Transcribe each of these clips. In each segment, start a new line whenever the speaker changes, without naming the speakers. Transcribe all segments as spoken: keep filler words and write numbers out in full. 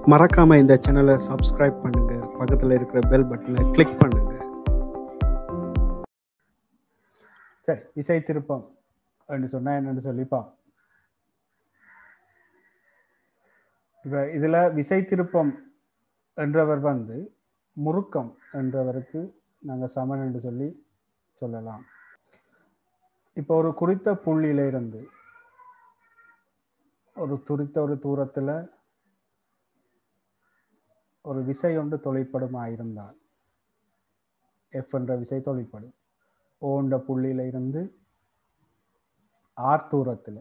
மறக்காமல் இந்த சேனலை சப்ஸ்கிரைப் பண்ணுங்கள், பக்கத்தில் இருக்கிற பெல் பட்டனை கிளிக் பண்ணுங்கள்.
சரி, விசை திருப்பம் என்று சொன்னால் என்னென்னு சொல்லிப்பா. இப்போ இதில் விசை திருப்பம் என்றவர் வந்து முறுக்கம் என்றவருக்கு நாங்கள் சமன் என்று சொல்லி சொல்லலாம். இப்போ ஒரு குறித்த புள்ளியிலிருந்து ஒரு குறித்த ஒரு தூரத்தில் ஒரு விசை ஒன்று தொலைப்படுமா இருந்தால் எஃப் என்ற விசை தொலைப்படும். ஓ என்ற புள்ளியில இருந்து ஆர் தூரத்தில்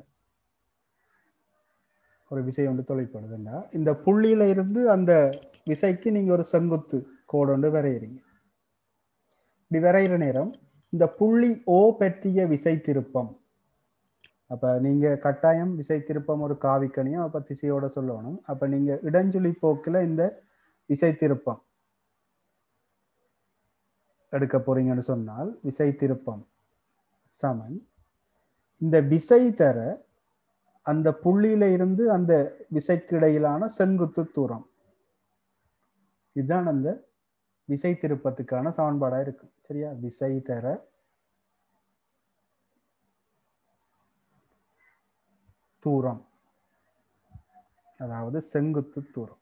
ஒரு விசை ஒன்று தொலைப்படுதுன்னா இந்த புள்ளியில இருந்து அந்த விசைக்கு நீங்க ஒரு செங்குத்து கோடு ஒன்று வரைகிறீங்க. இப்படி வரைகிற நேரம் இந்த புள்ளி ஓ பற்றிய விசை திருப்பம், அப்ப நீங்க கட்டாயம் விசை திருப்பம் ஒரு காவிக்கணியம் அப்ப திசையோட சொல்லணும். அப்ப நீங்க இடஞ்சுழி போக்குல இந்த விசை திருப்பம் எடுக்க போறீங்கன்னு சொன்னால் விசை திருப்பம் சமன் இந்த விசை தர அந்த புள்ளியில இருந்து அந்த விசைக்கு இடையிலான செங்குத்து தூரம். இதுதான் அந்த விசை திருப்பத்துக்கான சமன்பாடா இருக்கு. சரியா? விசை தர தூரம், அதாவது செங்குத்து தூரம்.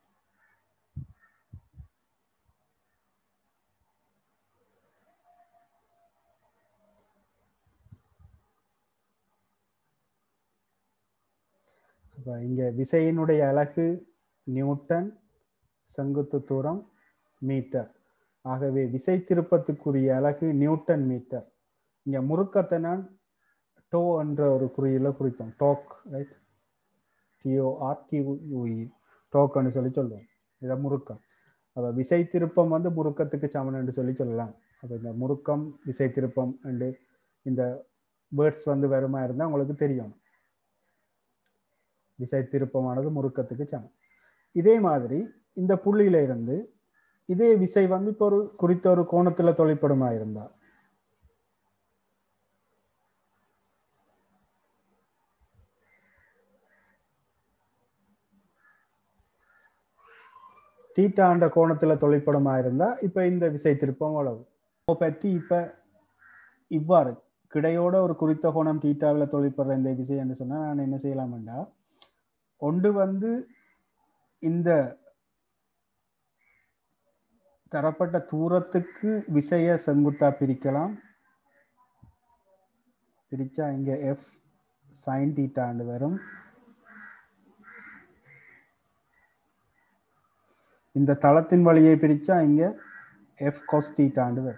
இங்க விசையினுடைய அலகு நியூட்டன், செங்குத்து தூரம் மீட்டர். ஆகவே விசை திருப்பத்துக்குரிய அலகு நியூட்டன் மீட்டர். இங்க முறுக்கத்தை நான் டோ என்ற ஒரு குறியில குறிப்போம். Torque, right? டிஓஆர் கியூஇ டோக்னு சொல்லி சொல்லுவோம். இதை முறுக்கம். அப்ப விசை திருப்பம் வந்து முறுக்கத்துக்கு சமன் என்று சொல்லி சொல்லலாம். அப்ப இந்த முறுக்கம் விசை திருப்பம் என்று இந்த வேர்ட்ஸ் வந்து வருமா இருந்தா உங்களுக்கு தெரியும். விசை திருப்பமானது முறுக்கத்துக்கு சமம். இதே மாதிரி இந்த புள்ளியில இருந்து இதே விசை வந்து இப்போ ஒரு குறித்த ஒரு கோணத்துல தொலைப்படுமா இருந்தா தீட்டா என்ற கோணத்துல தொலைப்படுமா இருந்தா இப்ப இந்த விசை திருப்பம் அளவு பற்றி இப்ப இவ்வாறு கிடையோட ஒரு குறித்த கோணம் தீட்டாவில் தொலைப்படுற இந்த விசை என்று சொன்னா நான் என்ன செய்யலாம்டா, ஒன்று வந்து இந்த தரப்பட்ட தூரத்துக்கு விசைய செங்குத்தா பிரிக்கலாம். பிரிச்சா இங்க எஃப் சைன் தீட்டாண்டு வரும். இந்த தளத்தின் வழியை பிரிச்சா இங்க எஃப் காஸ் தீட்டாண்டு வரும்.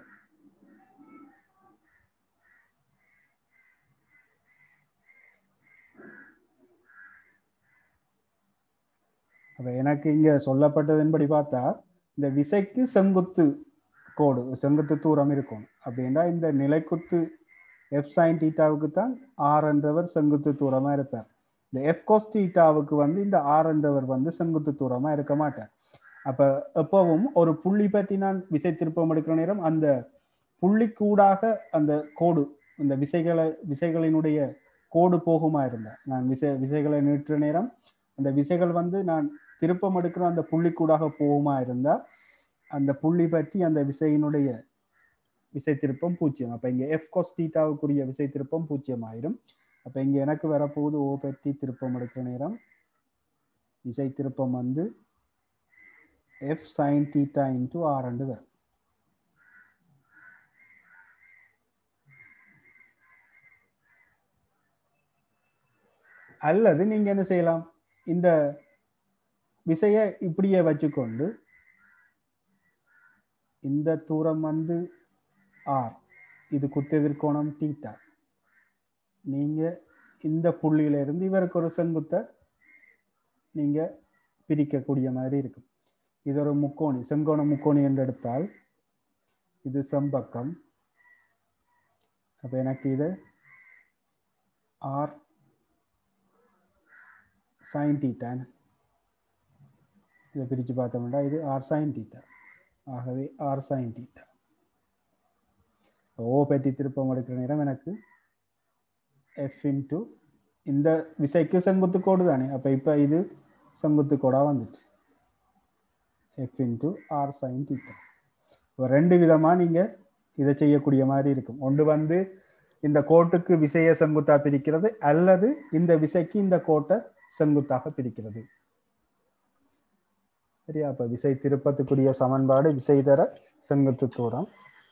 அப்ப எனக்கு இங்க சொல்லப்பட்டதன்படி பார்த்தா இந்த விசைக்கு செங்குத்து கோடு, செங்குத்து தூரம் இருக்கும். அப்படின்னா இந்த நிலைக்குத்து எஃப் சைன் தீட்டாவுக்கு தான் ஆர் என்றவர் செங்குத்து தூரமா இருப்பார். இந்த எஃப் காஸ் தீட்டாவுக்கு வந்து இந்த ஆர் என்றவர் வந்து செங்குத்து தூரமா இருக்க மாட்டார். அப்ப எப்பவும் ஒரு புள்ளி பற்றி நான் விசை திருப்பம் எடுக்கிற நேரம் அந்த புள்ளிக்கூடாக அந்த கோடு, இந்த விசைகளை விசைகளினுடைய கோடு போகுமா இருந்தா நான் விசை விசைகளை நீட்டுற நேரம் அந்த விசைகள் வந்து நான் திருப்பம் எடுக்கிற அந்த புள்ளிக்கூடாக போகுமா இருந்தா அந்த புள்ளி பற்றி அந்த விசையினுடைய விசை திருப்பம் பூஜ்ஜியம். அப்ப இங்க எஃப் காஸ் தீட்டாவுக்குரிய விசை திருப்பம் பூஜ்ஜியம் ஆயிரும். அப்ப இங்க எனக்கு வரப்போகுது ஓ பற்றி திருப்பம் எடுக்கிற நேரம் விசை திருப்பம் வந்து F sine theta into R என்று வரும். அல்லது நீங்க என்ன செய்யலாம், இந்த விசையை இப்படியே வச்சுக்கொண்டு இந்த தூரம் வந்து ஆர், இது குத்தெதிர்கோணம் தீட்டா, நீங்க இந்த புள்ளியில இருந்து இவருக்கு ஒரு செங்குத்தை நீங்க பிரிக்கக்கூடிய மாதிரி இருக்கும். இது ஒரு முக்கோணி, செங்கோண முக்கோணி என்று எடுத்தால் இது செம்பக்கம். அப்ப எனக்கு இது ஆர் சைன் தீட்டா, இதை பிரித்து பார்த்தோம்னா இது ஆர் சைன் தீட்டா. ஆகவே ஆர் சைன் தீட்டா. ஓ பற்றி திருப்பம் எடுக்கிற நேரம் எனக்கு எஃப் இன்டூ இந்த விசைக்கு செங்குத்து கோடு தானே. அப்ப இப்ப இது செங்குத்து கோடா வந்துச்சு. F into R sine theta. இப்போ ரெண்டு விதமாக நீங்கள் இதை செய்யக்கூடிய மாதிரி இருக்கும். ஒன்று வந்து இந்த கோட்டுக்கு விசையை செங்குத்தாக பிரிக்கிறது, அல்லது இந்த விசைக்கு இந்த கோட்டை செங்குத்தாக பிரிக்கிறது. சரியா? அப்போ விசை திருப்பத்துக்குரிய சமன்பாடு விசை தர செங்குத்து தூரம்.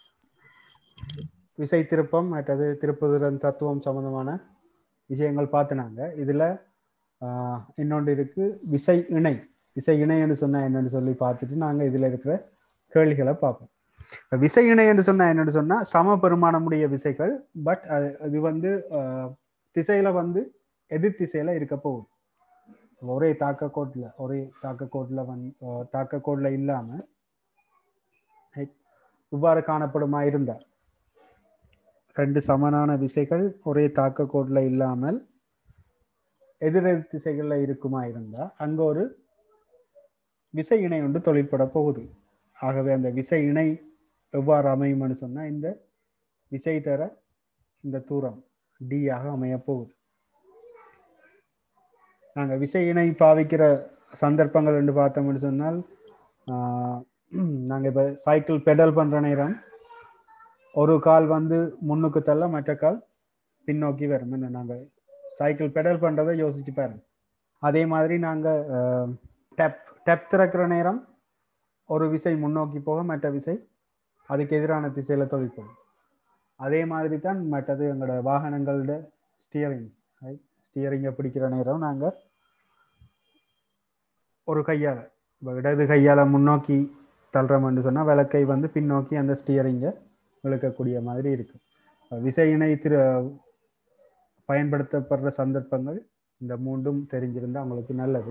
விசை திருப்பம் மற்றது திருப்புதிறன் தத்துவம் சம்பந்தமான விஷயங்கள் பார்த்துனாங்க. இதில் இன்னொன்று இருக்கு விசை இணை. விசை இணை என்று சொன்னால் என்னன்னு சொல்லி பார்த்துட்டு நாங்கள் இதில் இருக்கிற கேள்விகளை பார்ப்போம். விசை இணை என்று சொன்னால் என்னன்னு சொன்னால் சம பெருமானமுடைய விசைகள், பட் அது அது வந்து திசையில வந்து எதிர் திசையில இருக்க போகுது. ஒரே தாக்க கோட்டில் ஒரே தாக்க கோட்டில் வந்து தாக்க கோட்டில் இல்லாமல் இவ்வாறு காணப்படுமா இருந்தார் ரெண்டு சமனான விசைகள் ஒரே தாக்க கோட்டில் இல்லாமல் எதிரெதிர் திசைகளில் இருக்குமா இருந்தால் அங்கே ஒரு விசை இணை ஒன்று தொழிற்பட போகுது. ஆகவே அந்த விசை இணை எவ்வாறு அமையும்னு சொன்னால் இந்த விசை தர இந்த தூரம் டி ஆக அமைய போகுது. நாங்கள் விசை இணை பாவிக்கிற சந்தர்ப்பங்கள் என்று பார்த்தோம்னு சொன்னால் நாங்கள் இப்போ சைக்கிள் பெடல் பண்ணுற நேரம் ஒரு கால் வந்து முன்னுக்கு தள்ள மற்ற கால் பின்னோக்கி வரும். என்ன நாங்கள் சைக்கிள் பெடல் பண்ணுறதை யோசிச்சு பாருங்க. அதே மாதிரி நாங்கள் டெப் டெப் திறக்கிற நேரம் ஒரு விசை முன்னோக்கி போக மற்ற விசை அதுக்கு எதிரான திசையில் தொழிற்படும். அதே மாதிரி தான் மற்றது எங்களோட வாகனங்களோட ஸ்டியரிங் ஸ்டியரிங்கை பிடிக்கிற நேரம் நாங்கள் ஒரு கையால் இடது கையால் முன்னோக்கி தள்ளுறோம்னு சொன்னால் விளக்கை வந்து பின்னோக்கி அந்த ஸ்டியரிங்கை இழுக்கக்கூடிய மாதிரி இருக்கும். விசை இணை திரு பயன்படுத்தப்படுற சந்தர்ப்பங்கள் இந்த மூன்றும் தெரிஞ்சிருந்தால் அவங்களுக்கு நல்லது.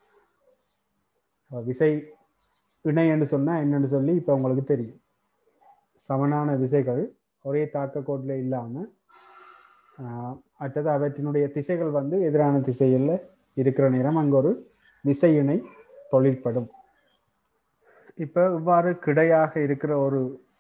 விசை இணை என்று சொன்னால் என்னென்னு சொல்லி இப்போ உங்களுக்கு தெரியும். சமனான விசைகள் ஒரே தாக்க கோட்டில் இல்லாமல் அடுத்தது அவற்றினுடைய திசைகள் வந்து எதிரான திசையில் இருக்கிற நேரம் அங்கே ஒரு விசை இணை தொழிற்படும். இப்போ இவ்வாறு கிடையாக இருக்கிற ஒரு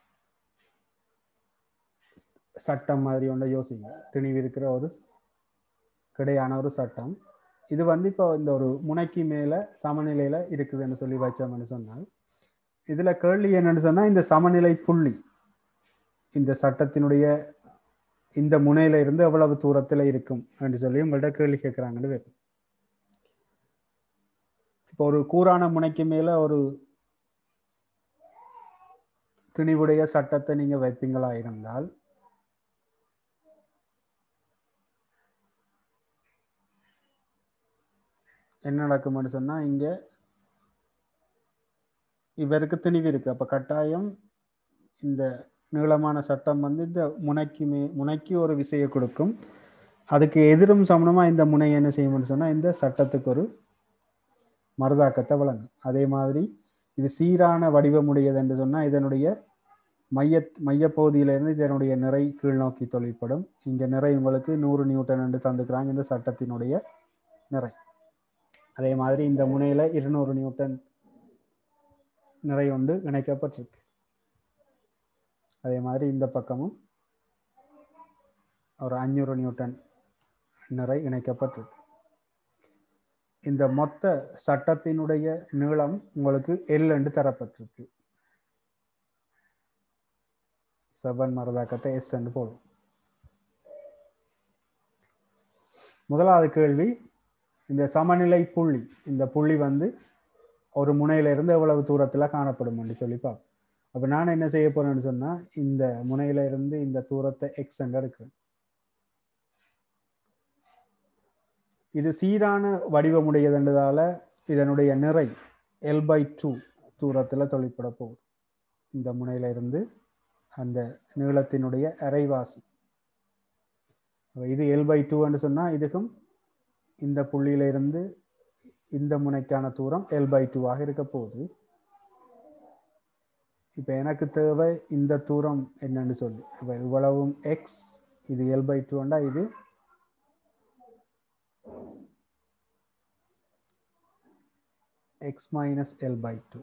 சட்டம் மாதிரி ஒன்றை யோசிங்க. திணிவு இருக்கிற ஒரு கிடையான ஒரு சட்டம். இது வந்து இப்போ இந்த ஒரு முனைக்கு மேலே சமநிலையில் இருக்குதுன்னு சொல்லி வச்சோம்னு சொன்னால் இதில் கேள்வி என்னன்னு சொன்னால் இந்த சமநிலை புள்ளி இந்த சட்டத்தினுடைய இந்த முனையில இருந்து எவ்வளவு தூரத்தில் இருக்கும் என்று சொல்லி உங்கள்கிட்ட கேள்வி கேட்குறாங்கன்னு வைப்போம். இப்போ ஒரு கூரான முனைக்கு மேலே ஒரு திணிவுடைய சட்டத்தை நீங்கள் வைப்பீங்களா இருந்தால் என்ன நடக்கும்னு சொன்னால் இங்கே இவருக்கு திணிவு இருக்கு. அப்போ கட்டாயம் இந்த நீளமான சட்டம் வந்து இந்த முனைக்கு மே முனைக்கு ஒரு விசையை கொடுக்கும். அதுக்கு எதிரும் சமனமாக இந்த முனை என்ன செய்யும்னு சொன்னால் இந்த சட்டத்துக்கு ஒரு மறுதாக்கத்தை வழங்கும். அதே மாதிரி இது சீரான வடிவமுடையது என்று சொன்னால் இதனுடைய மைய மையப்பகுதியிலிருந்து இதனுடைய நிறை கீழ் நோக்கி தொழிற்படும். இங்கே நிறை உங்களுக்கு நூறு நியூட்டன் என்று தந்துக்கிறாங்க இந்த சட்டத்தினுடைய நிறை. அதே மாதிரி இந்த முனையில இருநூறு நியூட்டன் நிறை ஒன்று இணைக்கப்பட்டிருக்கு. அதே மாதிரி இந்த பக்கமும் ஒரு அஞ்சூறு நியூட்டன் நிறை இணைக்கப்பட்டிருக்கு. இந்த மொத்த சட்டத்தினுடைய நீளம் உங்களுக்கு எல் என்று தரப்பட்டிருக்கு. செவன் மரதாக்கத்தை எஸ் என்று போடும். முதலாவது கேள்வி, இந்த சமநிலை புள்ளி இந்த புள்ளி வந்து ஒரு முனையிலிருந்து எவ்வளவு தூரத்தில் காணப்படும் என்று சொல்லி பார்ப்போம். அப்போ நான் என்ன செய்ய போறேன்னு சொன்னால் இந்த முனையிலிருந்து இந்த தூரத்தை எக்ஸ் என்று எடுக்கிறேன். இது சீரான வடிவமுடையதுன்றதால இதனுடைய நிறை எல் பை டூ தூரத்தில் தொழிற்பட போகுது. இந்த முனையிலிருந்து அந்த நீளத்தினுடைய அரைவாசி இது எல் பை டூ என்று சொன்னால் இதுக்கும் இந்த புள்ளியிலிருந்து இந்த முனைக்கான தூரம் எல் பை டூ ஆக இருக்க போகுது. இப்போ எனக்கு தேவை இந்த தூரம் என்னன்னு சொல்லி இப்போ இவ்வளவும் எக்ஸ் இது எல் பை டூண்டா இது X minus L by two.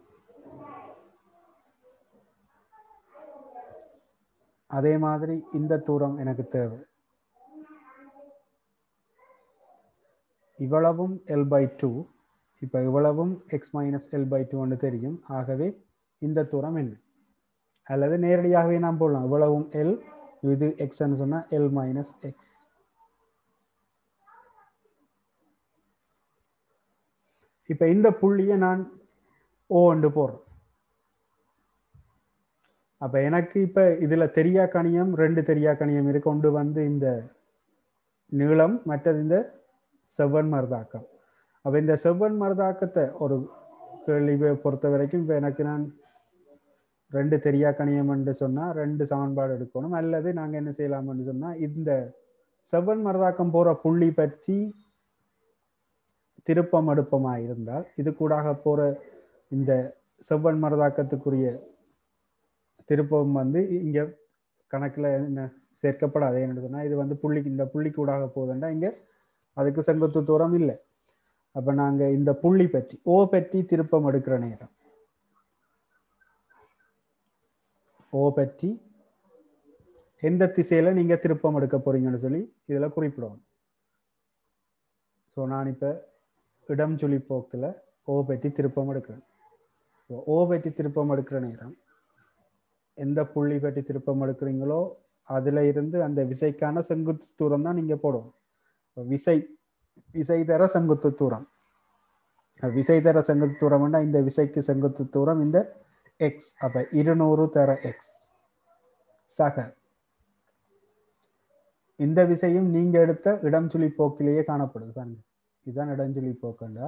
அதே மாதிரி இந்த தூரம் எனக்கு தேவை இவ்வளவும் எல் பை டூ இப்போ இவ்வளவும் X minus L by two ஒன்று தெரியும். ஆகவே இந்த தூரம் என்ன? அல்லது நேரடியாகவே நாம் போடலாம். இவ்வளவும் எல், இது எக்ஸ்ன்னு சொன்னால் எல் மைனஸ் எக்ஸ். இப்போ இந்த புள்ளியை நான் ஓ என்று போடுறேன். அப்போ எனக்கு இப்போ இதில் தெரியா கணியம் ரெண்டு தெரியா கணியம் இருக்கு. ஒன்று வந்து இந்த நீளம், மற்றது இந்த செவ்வன் மருதாக்கம். அப்போ இந்த செவ்வன் மருதாக்கத்தை ஒரு கேள்வியை பொறுத்த வரைக்கும் இப்போ எனக்கு நான் ரெண்டு தெரியா கணியம் என்று சொன்னால் ரெண்டு சமன்பாடு எடுக்கணும். அல்லது நாங்கள் என்ன செய்யலாம்னு சொன்னால் இந்த செவ்வன் மருதாக்கம் போகிற புள்ளி பற்றி திருப்பம் அடுப்பமாக இருந்தால் இது கூடாக போகிற இந்த செவ்வன் மருதாக்கத்துக்குரிய திருப்பம் வந்து இங்கே கணக்கில் என்ன சேர்க்கப்படாது. என்ன சொன்னால் இது வந்து புள்ளிக்கு இந்த புள்ளி கூடாக போகுதுன்னா இங்கே அதுக்கு செங்குத்து தூரம் இல்லை. அப்போ நாங்கள் இந்த புள்ளி பற்றி ஓ பற்றி திருப்பம் எடுக்கிற நேரம் ஓ பற்றி எந்த திசையில் நீங்கள் திருப்பம் எடுக்க போறீங்கன்னு சொல்லி இதில் குறிப்பிடணும். ஸோ நான் இப்போ இடம் சுழி போக்கில் ஓ பற்றி திருப்பம் எடுக்கிறேன். ஓ பற்றி திருப்பம் எடுக்கிற நேரம் எந்த புள்ளி பற்றி திருப்பம் எடுக்கிறீங்களோ அதில் இருந்து அந்த விசைக்கான செங்குத்து தூரம் தான் நீங்கள் போடணும். விசை விசை தர செங்குத்து தூரம் விசை தர செங்குத்து தூரம்னா இந்த விசைக்கு செங்குத்து தூரம் இந்த எக்ஸ். அப்போ இருநூறு தர எக்ஸ் சக இந்த விசையும் நீங்க எடுத்த இடம் சுழி போக்கிலேயே காணப்படுது. பாருங்க, இதுதான் இடஞ்சுழி போக்குண்டா.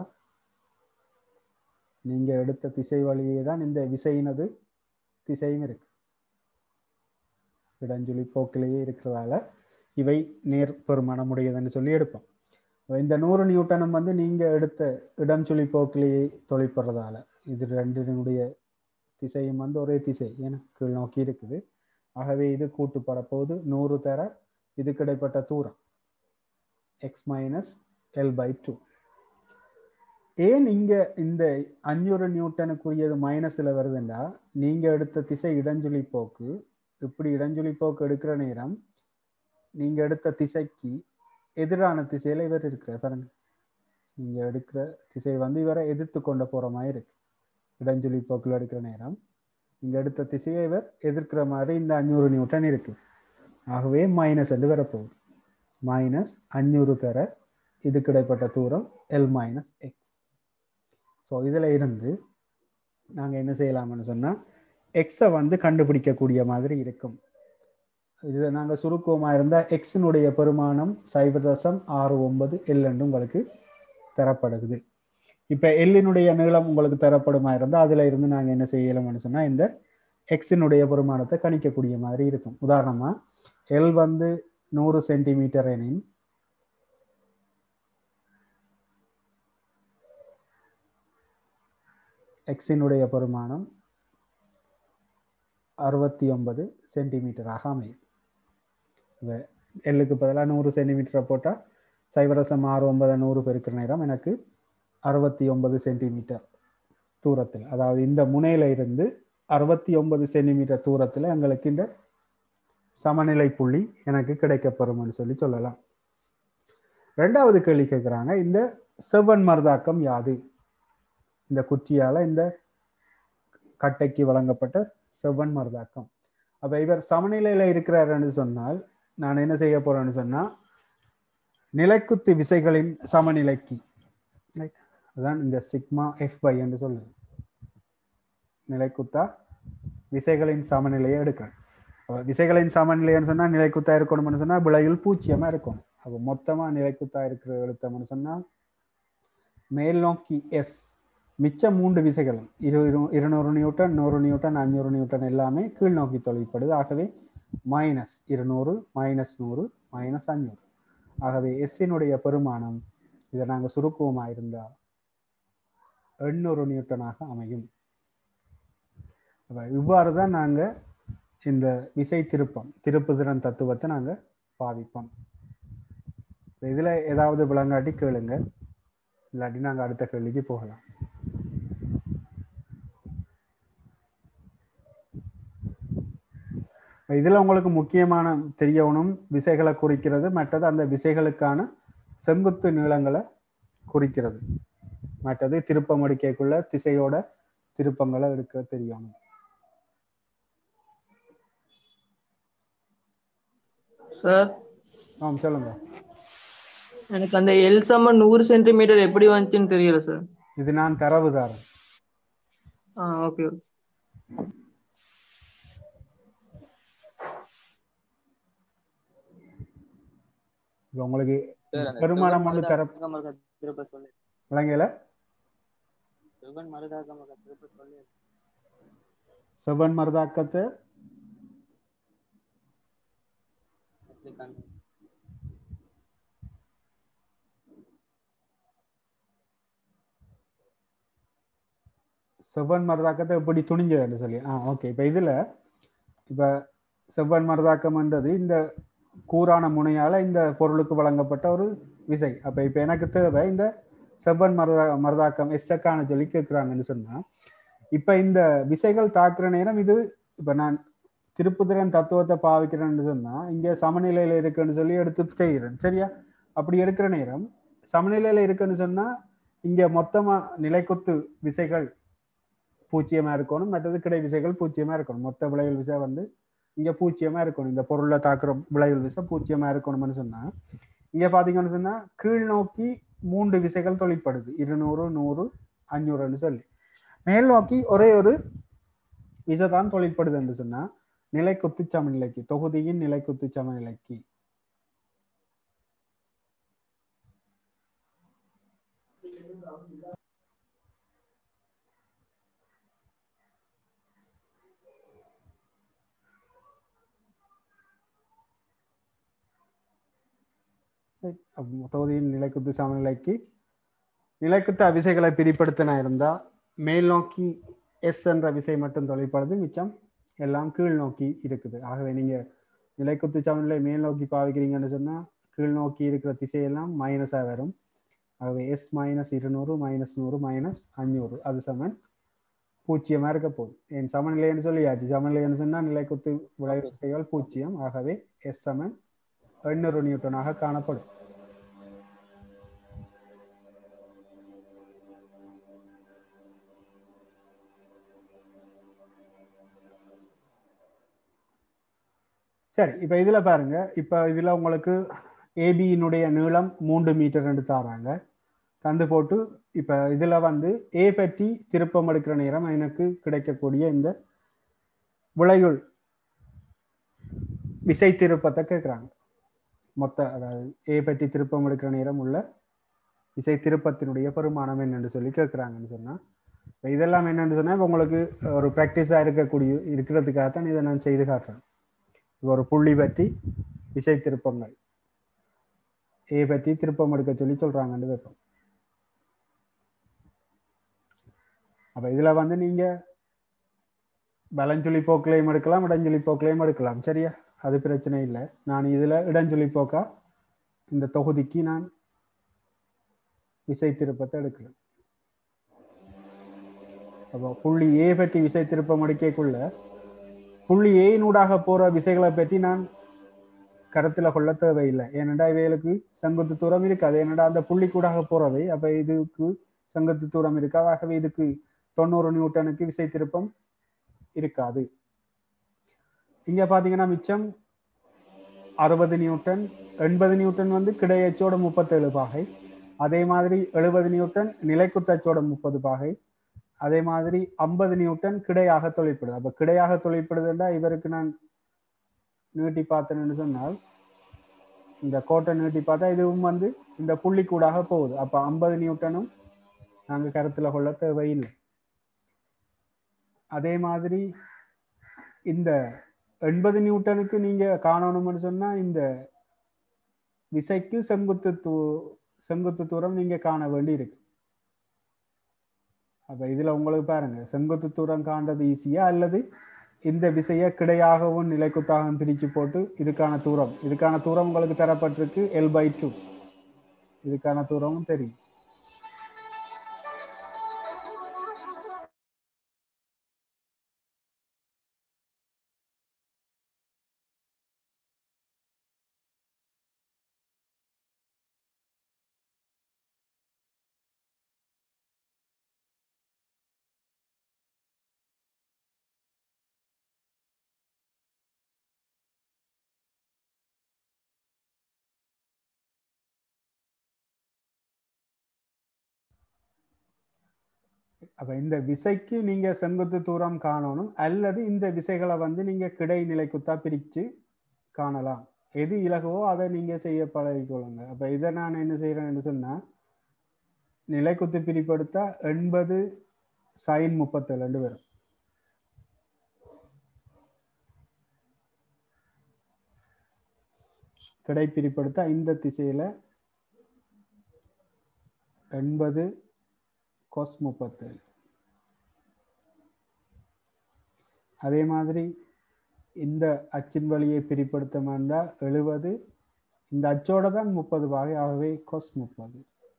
நீங்க எடுத்த திசை வழியே தான் இந்த விசையினது திசையும் இருக்கு. இடஞ்சுழி போக்கிலேயே இருக்கிறதால இவை நேர் பெருமானமுடையதுன்னு சொல்லி எடுப்போம். இந்த நூறு நியூட்டனும் வந்து நீங்க எடுத்த இடம் சுழி போக்கிலேயே தொழிற்படுறதால இது ரெண்டினுடைய திசையும் வந்து ஒரே திசை ஏன்னா கீழ் நோக்கி இருக்குது. ஆகவே இது கூட்டுப்பட போது நூறு தர இது கிடைப்பட்ட தூரம் X minus L by two. ஏன் இங்க இந்த அஞ்சூறு நியூட்டனுக்குரியது மைனஸ்ல வருதுண்டா, நீங்க எடுத்த திசை இடஞ்சுழி போக்கு. இப்படி இடஞ்சுழி போக்கு எடுக்கிற நேரம் நீங்க எடுத்த திசைக்கு எதிரான திசையில இவர் இருக்கிற பாருங்க. நீங்க எடுக்கிற திசை வந்து இவரை எதிர்த்து கொண்டு போற மாதிரி இருக்கு. இடஞ்சுழி போக்குல எடுக்கிற நேரம் நீங்க எடுத்த திசையை இவர் எதிர்க்கிற மாதிரி இந்த அஞ்சூறு நியூட்டன் இருக்கு. ஆகவே மைனஸ் என்று வரப்போகுது. மைனஸ் அஞ்சூறு தர இது கிடைப்பட்ட தூரம் எல் மைனஸ் எக்ஸ். ஸோ இதில் இருந்து நாங்கள் என்ன செய்யலாம்னு சொன்னால் எக்ஸை வந்து கண்டுபிடிக்கக்கூடிய மாதிரி இருக்கும். இது நாங்கள் சுருக்கமாக இருந்தால் எக்ஸினுடைய பெருமானம் சைபர் தசம் ஆறு ஒன்பது எல் என்று உங்களுக்கு தரப்படுது. இப்போ எல்லினுடைய நீளம் உங்களுக்கு தரப்படுமா இருந்தால் அதில் இருந்து நாங்கள் என்ன செய்யலாம்னு சொன்னால் இந்த எக்ஸினுடைய பெருமானத்தை கணிக்கக்கூடிய மாதிரி இருக்கும். உதாரணமாக எல் வந்து நூறு சென்டிமீட்டர் எனின் எக்ஸினுடைய பெருமானம் அறுபத்தி ஒன்பது சென்டிமீட்டராக அமையும். எல்லுக்கு பதிலாக நூறு சென்டிமீட்டரை போட்டால் சைவரசம் ஆறு ஒன்பது நூறு பெருக்கிற நேரம் எனக்கு அறுபத்தி ஒன்பது சென்டிமீட்டர் தூரத்தில், அதாவது இந்த முனையில இருந்து அறுபத்தி ஒன்பது சென்டிமீட்டர் தூரத்தில் எங்களுக்கு இந்த சமநிலை புள்ளி எனக்கு கிடைக்கப்பெறும்னு சொல்லி சொல்லலாம். ரெண்டாவது கேள்வி கேட்குறாங்க, இந்த செவ்வன் மருதாக்கம் யாது? இந்த குச்சியால இந்த கட்டைக்கு வழங்கப்பட்ட செவ்வன் மருதாக்கம். அப்ப இவர் சமநிலையில இருக்கிறாருன்னு சொன்னால் நான் என்ன செய்ய போறேன்னு சொன்னா நிலைக்குத்து விசைகளின் சமநிலைக்கு அதான் இந்த சிக்மா எஃப் பை என்று சொல்லுது. நிலைக்குத்தா விசைகளின் சமநிலையை எடுக்கிறேன். விசைகளின் சமநிலைன்னு சொன்னா நிலைக்குத்தா இருக்கணும்னு சொன்னா விளைவில் பூச்சியமா இருக்கணும். அப்போ மொத்தமா நிலைக்குத்தா இருக்கிற எழுத்தம்னு சொன்னா மேல் நோக்கி எஸ், மிச்ச மூன்று விசைகள் இரு இருநூறு நியூட்டன் நூறு நியூட்டன் அஞ்சூறு நியூட்டன் எல்லாமே கீழ் நோக்கி தொழிற்படுது. ஆகவே மைனஸ் இருநூறு மைனஸ் நூறு மைனஸ் அஞ்சூறு. ஆகவே எஸ்ஸினுடைய பெருமானம் இதை நாங்கள் சுருக்குவமாக இருந்தால் எண்ணூறு நியூட்டனாக அமையும். இவ்வாறு தான் நாங்கள் இந்த விசை திருப்பம் திருப்புதிறன் தத்துவத்தை நாங்கள் பாவிப்போம். இதில் ஏதாவது விளங்காட்டி கேளுங்க, இல்லாட்டி நாங்கள் அடுத்த கேள்விக்கு போகலாம். இதுல உங்களுக்கு முக்கியமான தெரியணும் விசைகளை குறிக்கிறது, மற்றது அந்த விசைகளுக்கான செங்குத்து நீளங்களை குறிக்கிறது. மற்றது திருப்பம் எடுக்கக்குள்ள திசையோட திருப்பங்களை எடுக்க தெரியணும்.
சார்
ஆம் சொல்லுங்க.
எனக்கு அந்த எல் சமன் நூறு சென்டிமீட்டர் எப்படி வந்துச்சுன்னு தெரியல சார்.
இது நான் தரவுதாரன்.
ஆ ஓகே.
உங்களுக்கு பெருமானம் ஒன்று தர விளங்கல. செவன் மருதாக்கத்தை செவ்வன் மருதாக்கத்தை எப்படி துணிஞ்சதுன்னு சொல்லி ஆ ஓகே. இப்போ இதில் இப்போ செவ்வன் மருதாக்கம்ன்றது இந்த கூரான முனையால் இந்த பொருளுக்கு வழங்கப்பட்ட ஒரு விசை. அப்போ இப்போ எனக்கு தேவை இந்த செவ்வன் மருதா மருதாக்கம் எஸ்ஸக்கான சொல்லி கேட்குறாங்கன்னு சொன்னால், இப்போ இந்த விசைகள் தாக்குற நேரம் இது இப்போ நான் திருப்புத்திறன் தத்துவத்தை பாவிக்கிறேன்னு சொன்னால் இங்கே சமநிலையில் இருக்குன்னு சொல்லி எடுத்து செய்கிறேன் சரியா. அப்படி எடுக்கிற நேரம் சமநிலையில் இருக்குன்னு சொன்னால் இங்கே மொத்தமாக நிலைக்குத்து விசைகள் பூஜ்ஜியமா இருக்கணும், மற்றது கிடை விசைகள் பூஜ்ஜியமா இருக்கணும். மொத்த விளைவில் விசை வந்து இங்க பூஜ்ஜியமா இருக்கணும். இந்த பொருளை தாக்குற விளைவில் விசை பூஜ்ஜியமா இருக்கணும்னு சொன்னா இங்க பாத்தீங்கன்னு சொன்னா கீழ் நோக்கி மூன்று விசைகள் தொழிற்படுது, இருநூறு நூறு அஞ்சூறுன்னு சொல்லி. மேல் நோக்கி ஒரே ஒரு விசை தான் தொழிற்படுது என்று சொன்னா நிலைக்குத்து சமநிலைக்கு, தொகுதியின் நிலைக்குத்து சமநிலைக்கு. தொகுதியின் நிலைக்குத்து சமநிலைக்கு நிலைக்குத்து விசைகளை பிரிப்படுத்தின இருந்தா மேல் நோக்கி எஸ் என்ற விசை மட்டும் தொழிற்படுது, மிச்சம் எல்லாம் கீழ் நோக்கி இருக்குது. ஆகவே நீங்க நிலைக்குத்து சமநிலை மேல் நோக்கி பாவிக்கிறீங்கன்னு சொன்னா கீழ் நோக்கி இருக்கிற திசையெல்லாம் மைனஸா வரும். ஆகவே எஸ் மைனஸ் இருநூறு மைனஸ் நூறு மைனஸ் அஞ்சூறு அது சமன் பூஜ்ஜியமா இருக்க போகுது. என் சமநிலைன்னு சொல்லியாச்சு. சமநிலைன்னு சொன்னா நிலைக்குத்து விசைகள் பூஜ்ஜியம். ஆகவே எஸ் சமன் எண்ணூறு நியூட்டனாக காணப்படும். சரி, இப்ப இதுல பாருங்க. இப்ப இதுல உங்களுக்கு ஏபியினுடைய நீளம் மூன்று மீட்டர் என்று தாராங்க, தந்து போட்டு இப்ப இதுல வந்து ஏ பற்றி திருப்பம் எடுக்கிற நேரம் எனக்கு கிடைக்கக்கூடிய இந்த விளையுள் விசை திருப்பத்தை கேட்கிறாங்க. மொத்த அதாவது ஏ பற்றி திருப்பம் எடுக்கிற நேரம் உள்ள விசை திருப்பத்தினுடைய பெருமானம் என்னன்னு சொல்லி கேட்கிறாங்கன்னு சொன்னா இதெல்லாம் என்னன்னு சொன்னா உங்களுக்கு ஒரு பிராக்டிஸா இருக்கக்கூடிய இருக்கிறதுக்காகத்தான் இதை நான் செய்து காட்டுறேன். ஒரு புள்ளி பற்றி விசை திருப்பங்கள் ஏ பற்றி திருப்பம் எடுக்க சொல்லி சொல்றாங்கன்னு வைப்போம். அப்ப இதுல வந்து நீங்க வலஞ்சுழி போக்கிலையும் எடுக்கலாம், இடஞ்சுழி போக்கிலையும் எடுக்கலாம் சரியா, அது பிரச்சனை இல்லை. நான் இதுல இடஞ்சுழி போக்கா இந்த தொகுதிக்கு நான் விசை திருப்பத்தை எடுக்கிறேன். அப்போ புள்ளி ஏ பற்றி விசை திருப்பம் எடுக்கக்குள்ள புள்ளி ஏனூடாக போற விசைகளை பற்றி நான் கருத்துல கொள்ள தேவையில்லை. ஏனென்றா இவைகளுக்கு செங்குத்து தூரம் இருக்காது. ஏனென்றா அந்த புள்ளி கூடாக போறவை அப்ப இதுக்கு செங்குத்து தூரம் இருக்காது. ஆகவே இதுக்கு தொண்ணூறு நியூட்டனுக்கு விசை திருப்பம் இருக்காது. இங்க பாத்தீங்கன்னா மிச்சம் அறுபது நியூட்டன், எண்பது நியூட்டன் வந்து கிடையச்சோட முப்பத்தேழு பாகை, அதே மாதிரி எழுபது நியூட்டன் நிலைக்குத்தச்சோட முப்பது பாகை, அதே மாதிரி ஐம்பது நியூட்டன் கிடையாக தொழிற்படுது. அப்ப கிடையாக தொழிற்படுதுன்னா இவருக்கு நான் நீட்டி பார்த்தேன்னு சொன்னால் இந்த கோட்டை நீட்டி பார்த்தா இதுவும் வந்து இந்த புள்ளி கூடாக போகுது. அப்ப ஐம்பது நியூட்டனும் நாங்க கருத்துல கொள்ள தேவையில்லை. அதே மாதிரி இந்த எண்பது நியூட்டனுக்கு நீங்க காணணும்னு சொன்னா இந்த விசைக்கு செங்குத்து தூ செங்குத்து தூரம் நீங்க காண வேண்டி இருக்கு. அப்ப இதுல உங்களுக்கு பாருங்க செங்குத்து தூரம் காண்றது ஈஸியா அல்லது இந்த விசையை கிடையாகவும் நிலைக்குத்தாகவும் பிரிச்சு போட்டு இதுக்கான தூரம் இதுக்கான தூரம் உங்களுக்கு தரப்பட்டிருக்கு எல் பை டூ, இதுக்கான தூரமும் தெரியும். அப்ப இந்த விசைக்கு நீங்க செங்குத்து தூரம் காணணும், அல்லது இந்த விசைகளை வந்து நீங்க கிடை நிலைக்குத்தா பிரிச்சு காணலாம். எது இலகுவோ அதை நீங்க செய்ய பழகிக்கொள்ளுங்க. அப்ப இதை நான் என்ன செய்யறேன்னு சொன்னா, நிலைக்குத்து பிரிப்படுத்தா எண்பது சைன் முப்பத்தேழு ரெண்டு வரும். கிடை பிரிப்படுத்தா இந்த திசையில எண்பது கொஸ் முப்பத்தேழு. அதே மாதிரி இந்த அச்சின் வழியை பிரிப்படுத்த வேண்டாம் எழுபது, இந்த அச்சோட தான் முப்பது பாகை, ஆகவே கொஸ் முப்பது.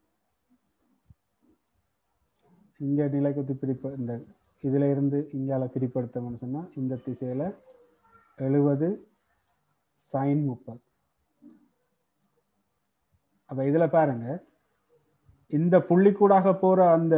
இங்க நிலைக்குத்து பிரிப்பு இந்த இதுல இருந்து இங்கால பிரிப்படுத்தணும்னு சொன்னா இந்த திசையில எழுபது சைன் முப்பது. அப்ப இதுல பாருங்க, இந்த புள்ளிக்கூடாக போற அந்த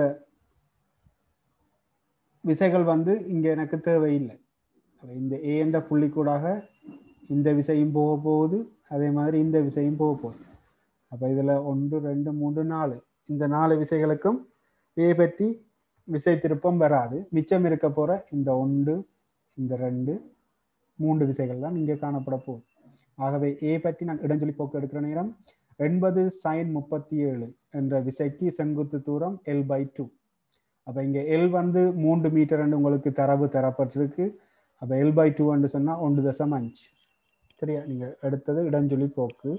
விசைகள் வந்து இங்க எனக்கு தேவையில்லை. இந்த ஏ என்ற புள்ளிக்கூடாக இந்த விசையும் போக போகுது, அதே மாதிரி இந்த விசையும் போக போகுது. அப்ப இதுல ஒன்று ரெண்டு மூன்று நாலு, இந்த நாலு விசைகளுக்கும் ஏ பற்றி விசை திருப்பம் வராது. மிச்சம் இருக்க போற இந்த ஒன்று இந்த ரெண்டு மூன்று விசைகள் தான் இங்கே காணப்பட போகுது. ஆகவே ஏ பற்றி நான் இடஞ்சொலி போக்கு எடுக்கிற நேரம் எண்பது சைன் முப்பத்தி ஏழு என்ற விசைக்கு செங்குத்து தூரம் எல் பை டூ. அப்ப இங்க எல் வந்து மூன்று மீட்டர் என்று உங்களுக்கு தரவு தரப்பட்டிருக்கு. அப்ப எல் பை டூ என்று சொன்னா ஒன்று தசம் அஞ்சு. சரியா? நீங்க எடுத்தது இடஞ்சொலி போக்கு.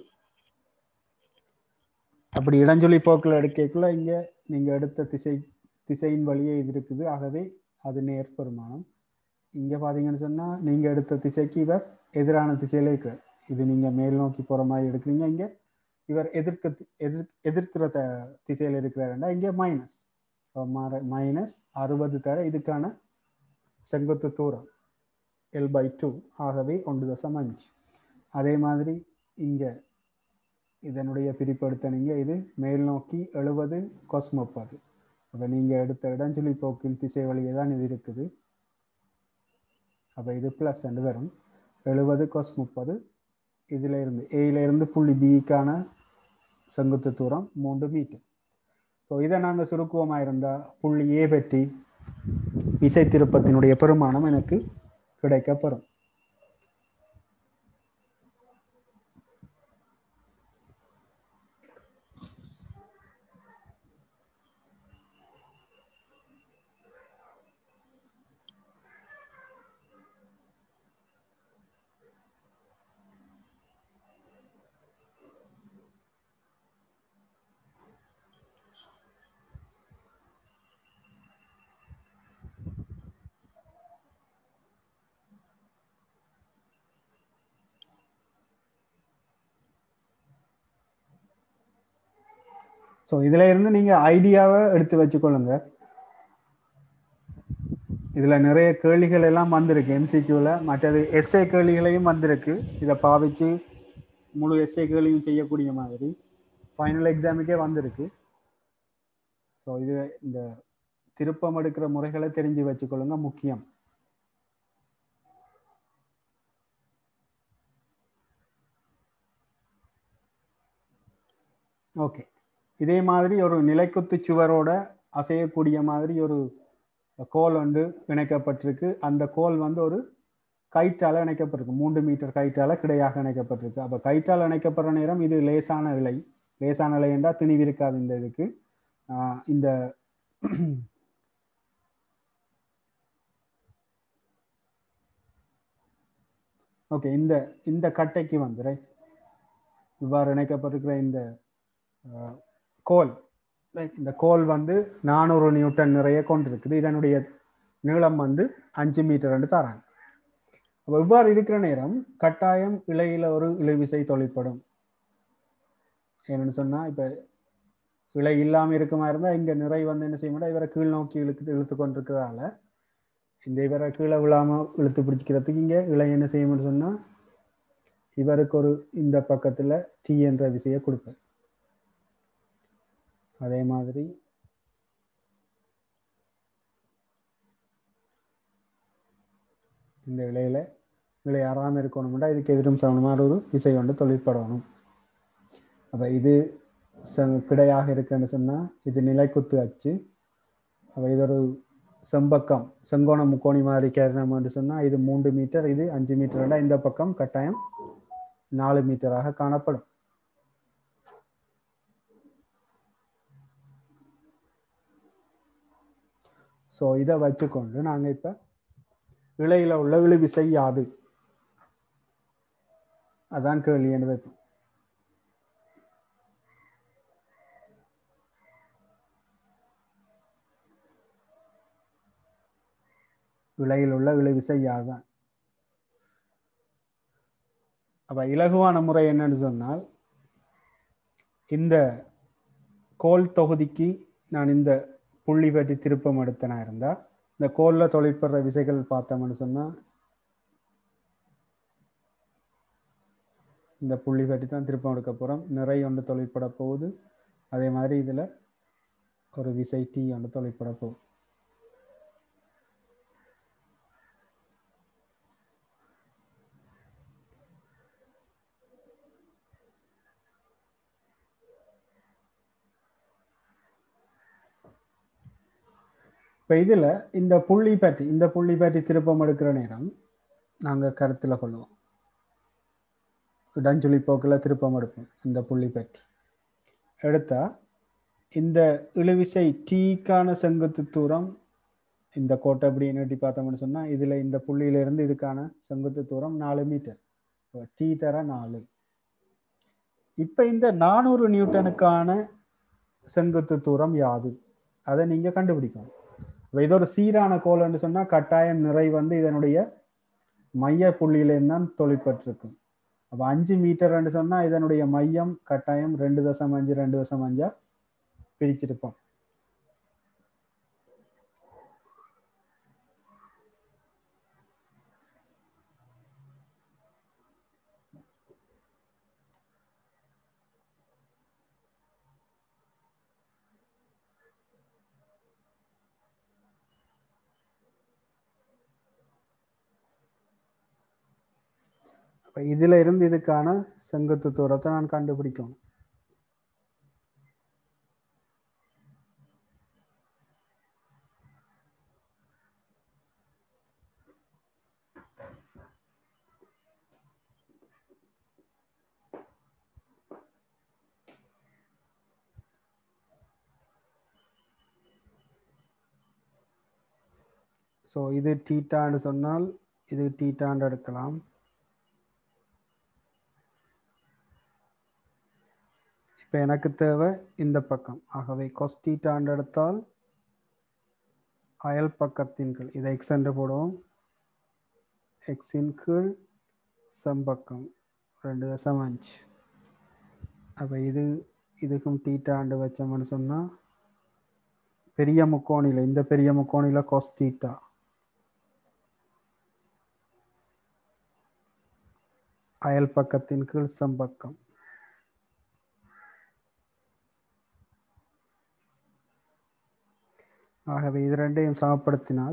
அப்படி இடஞ்சொலி போக்குல எடுக்கக்குள்ள இங்க நீங்க எடுத்த திசை திசையின் வழியே இது இருக்குது. ஆகவே அது நேர் பெருமானம். இங்க பாத்தீங்கன்னு சொன்னா நீங்க எடுத்த திசைக்கு இவர் எதிரான திசையில இருக்கு. இது நீங்க மேல் நோக்கி போற மாதிரி எடுக்கிறீங்க. இங்க இவர் எதிர்க்க எதிர் எதிர்க்கிற த திசையில இருக்கிறாருன்னா இங்க மைனஸ் மைனஸ் அறுபது தர இதுக்கான செங்குத்து தூரம் எல் பை டூ. ஆகவே ஒன்று தசம் அஞ்சு. அதே மாதிரி இங்க இதனுடைய பிரிப்படுத்தனீங்க, இது மேல் நோக்கி எழுபது கொஸ் முப்பது. அப்ப நீங்க எடுத்த இடஞ்சொலி போக்கின் திசை வழியே தான் இது இருக்குது. அப்ப இது பிளஸ் ரெண்டு வரும். எழுபது கொஸ் முப்பது. இதுல இருந்து ஏல இருந்து புள்ளி பிக்கான செங்குத்து தூரம் மூன்று மீட்டர். ஸோ இதை நாங்கள் சுருக்குவமாக இருந்தால் புள்ளி ஏ பற்றி விசை திருப்பத்தினுடைய பெருமானம் எனக்கு கிடைக்கப்பெறும். ஸோ இதுல இருந்து நீங்க ஐடியாவை எடுத்து வச்சுக்கொள்ளுங்க. இதுல நிறைய கேள்விகள் எல்லாம் வந்திருக்கு எம்சிக்யூல, மற்றது எஸ்ஏ கேள்விகளையும் வந்திருக்கு. இதை பாவிச்சு முழு எஸ்ஏ கேள்வியும் செய்யக்கூடிய மாதிரி ஃபைனல் எக்ஸாமுக்கே வந்திருக்கு. ஸோ இது இந்த திருப்பம் எடுக்கிற முறைகளை தெரிஞ்சு வச்சுக்கொள்ளுங்க, முக்கியம். ஓகே, இதே மாதிரி ஒரு நிலைக்குத்து சுவரோட அசையக்கூடிய மாதிரி ஒரு கோல் வந்து இணைக்கப்பட்டிருக்கு. அந்த கோல் வந்து ஒரு கயிற்றால இணைக்கப்பட்டிருக்கு. மூன்று மீட்டர் கயிற்றால கிடையாக இணைக்கப்பட்டிருக்கு. அப்போ கயிற்றால் இணைக்கப்படுற நேரம் இது லேசான இலை. லேசான இலை என்றால் திணிவு இருக்காது இந்த இதுக்கு. இந்த ஓகே, இந்த இந்த கட்டைக்கு வந்து ரைட் இவ்வாறு இணைக்கப்பட்டிருக்கிற இந்த கோல், இந்த கோல் வந்து நானூறு நியூட்டன் நிறைய கொண்டிருக்குது. இதனுடைய நீளம் வந்து அஞ்சு மீட்டர் என்று தராங்க. அப்போ இவ்வாறு இருக்கிற நேரம் கட்டாயம் இலையில ஒரு இழுவிசை தொழிற்படும். என்னன்னு சொன்னா, இப்ப இலை இல்லாம இருக்குமா இருந்தா இங்க நிறை வந்து என்ன செய்ய முடியாது, இவரை கீழ் நோக்கி இழுத்து இழுத்து கொண்டிருக்கிறதால இந்த இவரை கீழே விழாம இழுத்து பிடிச்சிக்கிறதுக்கு இங்க இலை என்ன செய்யணும்னு சொன்னா இவருக்கு ஒரு இந்த பக்கத்துல டி என்ற விசையை கொடுப்பேன். அதே மாதிரி இந்த இலையில இலை அறாம இருக்கணும்னா இதுக்கு எதிரும் சமமான ஒரு விசை கொண்டு தொழிற்படணும். அப்ப இது கிடையாக இருக்குன்னு சொன்னா இது நிலைக்குத்து அச்சு, அப்போ இது ஒரு செம்பக்கம் செங்கோண முக்கோணி மாதிரி கேரணம்னு சொன்னால் இது மூன்று மீட்டர், இது அஞ்சு மீட்டர். இந்த பக்கம் கட்டாயம் நாலு மீட்டராக காணப்படும். ஸோ இதை வச்சுக்கொண்டு நாங்கள் இப்போ இழையில உள்ள இழுவிசை யாது அதான் கேள்வி என்று வைப்போம். இழையில் உள்ள இழுவிசை யாதான். அப்ப இலகுவான முறை என்னன்னு சொன்னால், இந்த கோல் தொகுதிக்கு நான் இந்த புள்ளி பற்றி திருப்பம் எடுத்தனா இருந்தா இந்த கோல்ல தொழிற்படுற விசைகள் பார்த்தோம்னு சொன்னா இந்த புள்ளி பற்றி தான் திருப்பம் எடுக்க போறோம். நிறைய ஒன்று தொழிற்பட போகுது. அதே மாதிரி இதுல ஒரு விசை டி ஒன்று தொழிற்பட போகுது. இப்போ இதில் இந்த புள்ளி பற்றி இந்த புள்ளி பற்றி திருப்பம் எடுக்கிற நேரம் நாங்கள் கருத்தில் கொள்வோம். இடஞ்சுழி போக்கில் திருப்பம் எடுப்போம். இந்த புள்ளி பற்றி எடுத்தா இந்த இழுவிசை டீக்கான செங்குத்து தூரம் இந்த கோட்டை அப்படி நீட்டி பார்த்தோம்னு சொன்னால் இதில் இந்த புள்ளியிலிருந்து இதுக்கான செங்குத்து தூரம் நாலு மீட்டர். டி தர நாலு. இப்போ இந்த நானூறு நியூட்டனுக்கான செங்குத்து தூரம் யாது அதை நீங்கள் கண்டுபிடிக்கணும். இது ஒரு சீரான கோல்னு சொன்னா கட்டாயம் நிறை வந்து இதனுடைய மைய புள்ளியிலேருந்து தான் தொழிற்பட்டிருக்கும். அப்போ அஞ்சு மீட்டர்ன்னு சொன்னா இதனுடைய மையம் கட்டாயம் ரெண்டு தசம் அஞ்சு ரெண்டு தசம் அஞ்சா பிரிச்சிருப்போம். இதுல இருந்து இதுக்கான செங்குத்து தூரத்தை நான் கண்டுபிடிக்கணும். ஸோ இது டீட்டான்னு சொன்னால் இது டீட்டான்னு எடுக்கலாம். இப்போ எனக்கு தேவை இந்த பக்கம். ஆகவே கொஸ் தீட்டான்னு எடுத்தால் அயல் பக்கத்தின் கீழ் இதை எக்ஸ் என்று போடுவோம். எக்ஸின் கீழ் செம்பக்கம் ரெண்டு தசம் அஞ்சு. அப்போ இது இதுக்கும் தீட்டாண்டு வச்சோம்னு சொன்னால் பெரிய முக்கோணியில் இந்த பெரிய முக்கோணியில் கொஸ் தீட்டா அயல் பக்கத்தின் கீழ் செம்பக்கம். ஆகவே இது ரெண்டையும் சமப்படுத்தினால்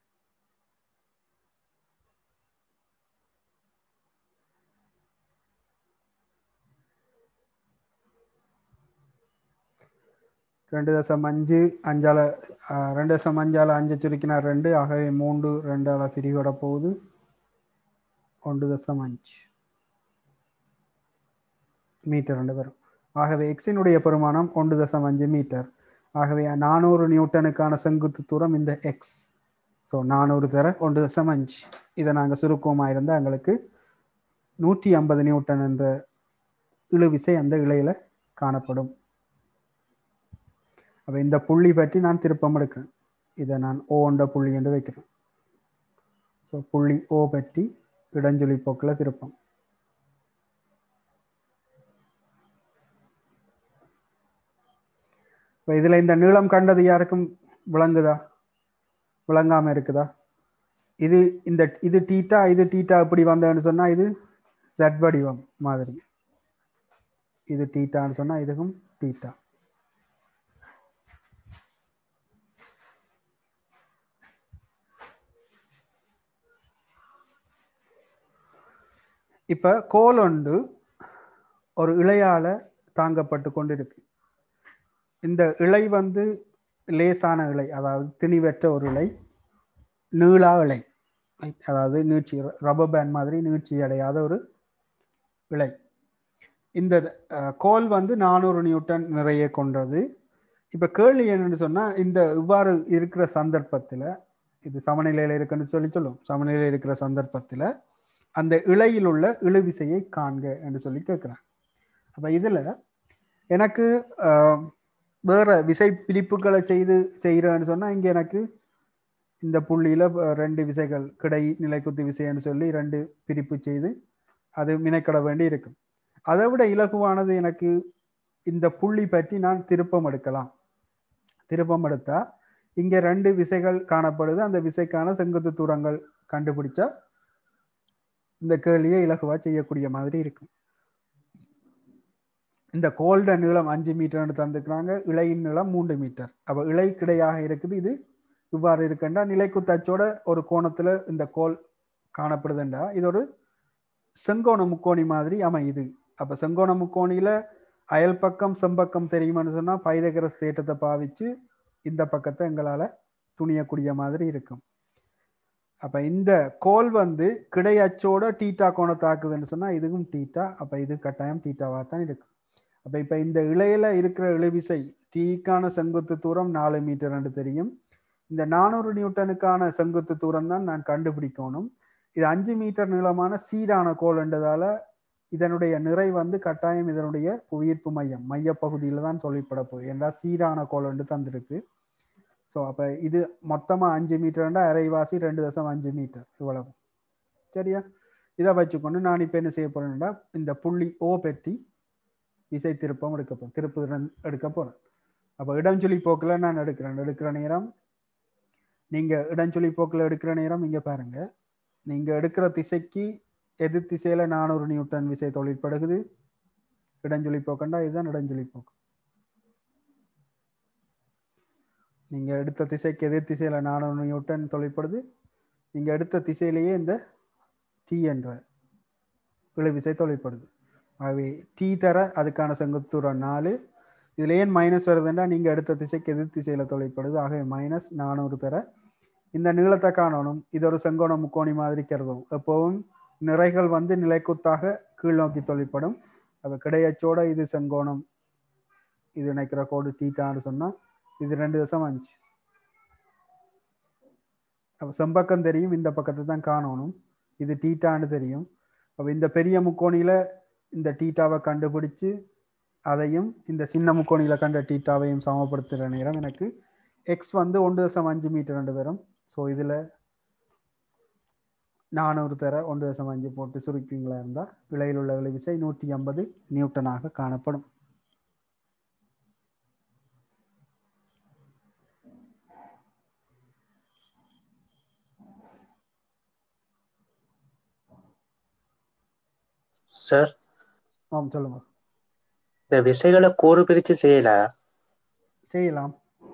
ரெண்டு தசம் அஞ்சு அஞ்சால ரெண்டு தசம் அஞ்சால அஞ்சு சுருக்கினார் ரெண்டு. ஆகவே மூன்று ரெண்டால பிரிவிட போகுது ஒன்று தசம் அஞ்சு மீட்டர் ரெண்டு வரும். ஆகவே எக்ஸினுடைய பெருமானம் ஒன்று தசம் அஞ்சு மீட்டர். ஆகவே நானூறு நியூட்டனுக்கான செங்குத்து தூரம் இந்த எக்ஸ். ஸோ நானூறு தர ஒன்று தசம் அஞ்சு. இதை நாங்கள் சுருக்கமாக இருந்தால் எங்களுக்கு நூற்றி ஐம்பது நியூட்டன் என்ற இழுவிசை அந்த இழையில காணப்படும். அப்போ இந்த புள்ளி பற்றி நான் திருப்பம் எடுக்கிறேன். இதை நான் ஓ என்ற புள்ளி என்று வைக்கிறேன். ஸோ புள்ளி ஓ பற்றி இடஞ்சுழி போக்கில் திருப்பம். இப்போ இதில் இந்த நீளம் கண்டது யாருக்கும் விளங்குதா விளங்காமல் இருக்குதா? இது இந்த இது டீட்டா இது டீட்டா இப்படி வந்தேன்னு சொன்னால் இது ஜெட் வடிவம் மாதிரி. இது டீட்டான்னு சொன்னால் இதுக்கும் டீட்டா. இப்போ கோல் ஒன்று ஒரு இழையால தாங்கப்பட்டு கொண்டு இருக்கு. இந்த இழை வந்து லேசான இலை, அதாவது திணிவற்ற ஒரு இலை, நீளா இலை, அதாவது நீட்சி ரப்பர் பேண்ட் மாதிரி நீட்சி அடையாத ஒரு இலை. இந்த கோல் வந்து நானூறு நியூட்டன் நிறைய கொண்டது. இப்போ கேள்வி என்னன்னு சொன்னால், இந்த இவ்வாறு இருக்கிற சந்தர்ப்பத்தில், இது சமநிலையில் இருக்குன்னு சொல்லி சொல்லும், சமநிலையில் இருக்கிற சந்தர்ப்பத்தில் அந்த இலையில் உள்ள இழுவிசையை காண்க என்று சொல்லி கேட்குறேன். அப்போ இதில் எனக்கு வேற விசை பிரிப்புகளை செய்து செய்கிறேன்னு சொன்னால், இங்கே எனக்கு இந்த புள்ளியில் ரெண்டு விசைகள் கிடை நிலைக்குத்து விசைன்னு சொல்லி ரெண்டு பிரிப்பு செய்து அது மினைக்கட வேண்டி இருக்கும். அதை விட இலகுவானது எனக்கு இந்த புள்ளி பற்றி நான் திருப்பம் எடுக்கலாம். திருப்பம் எடுத்தா இங்கே ரெண்டு விசைகள் காணப்படுது, அந்த விசைக்கான செங்குத்து தூரங்கள் கண்டுபிடிச்சா இந்த கேள்வியை இலகுவா செய்யக்கூடிய மாதிரி இருக்கும். இந்த கோல்ட நீளம் அஞ்சு மீட்டர்னு தந்துக்கிறாங்க, இலையின் நீளம் மூன்று மீட்டர். அப்போ இலை கிடையாக இருக்குது. இது இவ்வாறு இருக்குண்டா நிலைக்குத்தச்சோட ஒரு கோணத்துல இந்த கோல் காணப்படுதுண்டா இது ஒரு செங்கோண முக்கோணி மாதிரி அமையுது. அப்ப செங்கோண முக்கோணியில அயல் பக்கம் செம்பக்கம் தெரியுமான்னு சொன்னா பைதகரஸ் தேற்றத்தை பாவிச்சு இந்த பக்கத்தை எங்களால துணியக்கூடிய மாதிரி இருக்கும். அப்ப இந்த கோல் வந்து கிடை அச்சோட டீட்டா கோணத்தை ஆக்குதுன்னு சொன்னா இதுவும் டீட்டா. அப்ப இது கட்டாயம் டீட்டாவா தான் இருக்கும். அப்ப இப்ப இந்த இலையில இருக்கிற இழுவிசை டீக்கான செங்குத்து தூரம் நாலு மீட்டர் என்று தெரியும். இந்த நானூறு நியூட்டனுக்கான செங்குத்து தூரம் தான் நான் கண்டுபிடிக்கணும். இது அஞ்சு மீட்டர் நீளமான சீரான கோல் என்றதால இதனுடைய நிறை வந்து கட்டாயம் இதனுடைய புவியீர்ப்பு மையம் மைய பகுதியில தான் தொழிற்பட போகுது. ஏன்னா சீரான கோல் என்று தந்திருக்கு. ஸோ அப்ப இது மொத்தமா அஞ்சு மீட்டர்ண்டா அரைவாசி ரெண்டு தசம் அஞ்சு மீட்டர் இவ்வளவு. சரியா? இதை வச்சுக்கொண்டு நான் இப்ப என்ன செய்ய போறேன்னா இந்த புள்ளி ஓ பெற்றி விசை திருப்பம் எடுக்க போறேன், திருப்பு எடுக்க போறேன். அப்ப இடஞ்சொலி போக்குல நான் எடுக்கிறேன். எடுக்கிற நேரம் நீங்க இடஞ்சொலி போக்குல எடுக்கிற நேரம் இங்க பாருங்க, நீங்க எடுக்கிற திசைக்கு எதிர் திசையில நானூறு நியூட்டன் விசை தொழிற்படுகிறது. இடஞ்சொலி போக்கண்டா இதுதான் இடஞ்சொலி போக்கு. நீங்க எடுத்த திசைக்கு எதிர் திசையில நானூறு நியூட்டன் தொழிற்படுது. நீங்க எடுத்த திசையிலேயே இந்த டி என்ற இழு விசை தொழிற்படுது. ஆகவே டி தர அதுக்கான செங்குத்து தூரம் நாலு. இதுல ஏன் மைனஸ் வருதுன்னா நீங்க எடுத்த திசைக்கு எதிர் திசையில தொழிற்படுது. ஆகவே மைனஸ் நானூறு தர இந்த நீளத்தை காணணும். இது ஒரு செங்கோண முக்கோணி மாதிரி கருதும். எப்பவும் நிறைகள் வந்து நிலைக்குத்தாக கீழ் நோக்கி தொழிற்படும். அப்ப கிடையச்சோட இது செங்கோணம், இது இணைக்கிற கோடு தீட்டான்னு சொன்னா இது ரெண்டு தசம் அஞ்சு. அப்ப செம்பக்கம் தெரியும், இந்த பக்கத்தை தான் காணணும். இது தீட்டான்னு தெரியும். அப்ப இந்த பெரிய முக்கோணியில இந்த தீட்டாவை கண்டுபிடிச்சு அதையும் இந்த சின்ன முக்கோணியில கண்ட தீட்டாவையும் சமப்படுத்துகிற நேரம் எனக்கு எக்ஸ் வந்து ஒன்று தசம் அஞ்சு மீட்டர் ரெண்டு பேரும். ஸோ இதுல நானூறு தர ஒன்று தசம் அஞ்சு போட்டு சுருக்கிங்களா இருந்தால் விலையில் உள்ள விலை விசை நூற்றி ஐம்பது நியூட்டனாக காணப்படும்.
சார்,
ஆம் சொல்லுங்க.
இந்த விசைகளை கூறு பிரிச்சு செய்யல
செய்யலாம்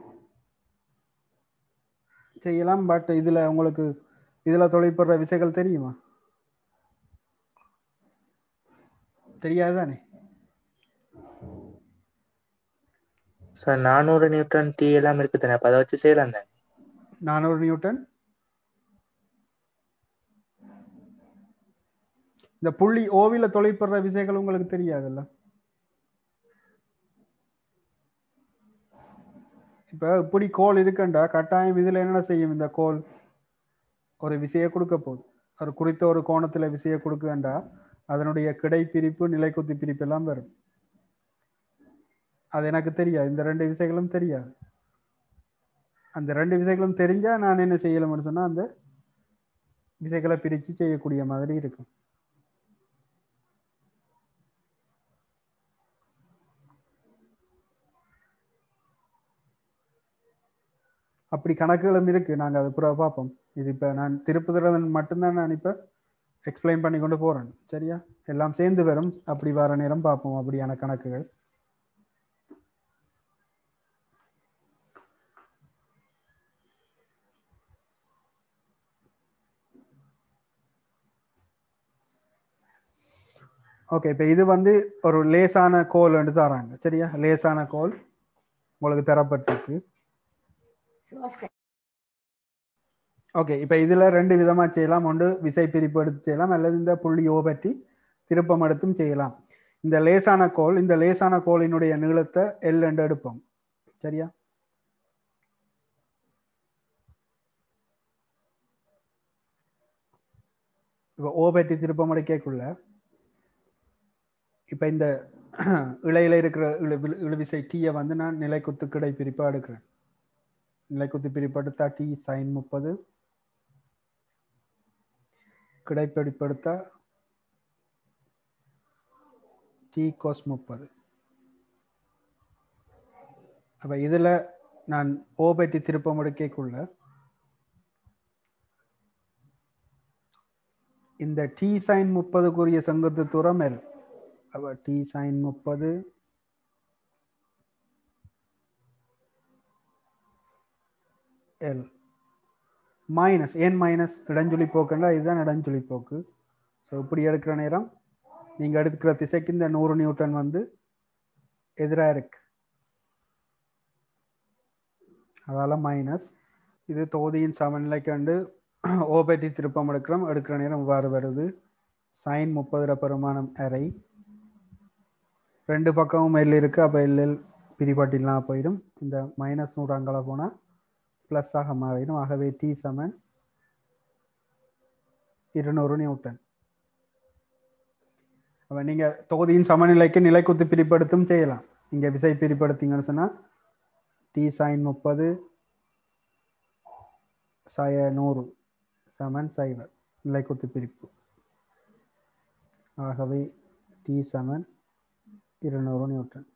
செய்யலாம் பட் இதுல உங்களுக்கு இதுல தொழிற்படுற விசைகள் தெரியுமா? தெரியாதுதானே
சார்? நானூறு நியூட்டன் டி எல்லாம் இருக்கு தானே, அப்ப அதை வச்சு செய்யலாம் தானே?
நானூறு நியூட்டன் இந்த புள்ளி ஓவில தொழிற்படுற விசைகள் உங்களுக்கு தெரியாதுல்ல. இப்ப இப்படி கோல் இருக்குண்டா கட்டாயம் இதுல என்ன செய்யும்? இந்த கோல் ஒரு விசையை கொடுக்க போகுது. ஒரு குறித்த ஒரு கோணத்துல விசையை கொடுக்குதுண்டா அதனுடைய கிடை பிரிப்பு நிலைக்குத்தி பிரிப்பு எல்லாம் வரும். அது எனக்கு தெரியாது, இந்த ரெண்டு விசைகளும் தெரியாது. அந்த ரெண்டு விசைகளும் தெரிஞ்சா நான் என்ன செய்யலாம்னு சொன்னா அந்த விசைகளை பிரிச்சு செய்யக்கூடிய மாதிரி இருக்கும். அப்படி கணக்குகளும் இருக்கு, நாங்க அது புற பார்ப்போம். இது இப்ப நான் திருப்புதல் மட்டும்தான் நான் இப்ப எக்ஸ்பிளைன் பண்ணி கொண்டு போறேன். சரியா? எல்லாம் சேர்ந்து வரும். அப்படி வர நேரம் பார்ப்போம் அப்படியான கணக்குகள். ஓகே, இப்ப இது வந்து ஒரு லேசான கோல் என்று தராங்க. சரியா? லேசான கோல் உங்களுக்கு தரப்பட்டிருக்கு. ஓகே, இப்போ இதில் ரெண்டு விதமாக செய்யலாம். ஒன்று விசை பிரிப்பு எடுத்து செய்யலாம், அல்லது இந்த புள்ளி ஓ பற்றி திருப்பம் எடுத்தும் செய்யலாம். இந்த லேசான கோல் இந்த லேசான கோலினுடைய நீளத்தை எல் என்று எடுப்போம். சரியா? இப்போ ஓ பற்றி திருப்பம் எடுக்கக்குள்ள இப்போ இந்த இழையில இருக்கிற இழு இழுவிசை டீயை வந்து நான் நிலைக்குத்து கிடை பிரிப்பாக எடுக்கிறேன். நிலைக்குத்து பிரிப்பு எடுத்தா டி சைன் முப்பது, கிடைப்பிடிப்படுத்தா டி கோஸ் முப்பது. அப்ப இதுல நான் ஓ பற்றி திருப்பம் எடுக்கக்குள்ள இந்த டி சைன் முப்பதுக்குரிய செங்குத்து தூரம் எல். அப்ப டி சைன் முப்பது எல் மைனஸ் ஏன் மைனஸ் இடஞ்சுழி போக்குன்னா இதுதான் இடஞ்சுழி போக்கு. ஸோ இப்படி எடுக்கிற நேரம் நீங்கள் எடுக்கிற திசைக்கு இந்த நூறு நியூட்டன் வந்து எதிராக இருக்கு, அதால மைனஸ். இது தொகுதியின் சமநிலைக்கு கண்டு ஓ பற்றி திருப்பம் எடுக்கிறோம். எடுக்கிற நேரம் இவ்வாறு வருது. சைன் முப்பது பெருமானம் அரை, ரெண்டு பக்கமும் எல் இருக்கு. அப்போ எல்எல் பிரிபாட்டிலாம் போயிடும். இந்த மைனஸ் நூறு அங்கே போனால் ப்ளஸ் ஆக மாறிடும். ஆகவே டி சமன் இருநூறு நியூட்டன். அப்போ நீங்கள் தொகுதியின் சமநிலைக்கு நிலைக்குத்து பிரிப்படுத்தும் செய்யலாம். இங்கே விசை பிரிப்படுத்திங்கன்னு சொன்னால் டி சைன் முப்பது சய நூறு சமன் சைவர் நிலைக்குத்து பிரிப்பு. ஆகவே டி சமன் இருநூறு நியூட்டன்.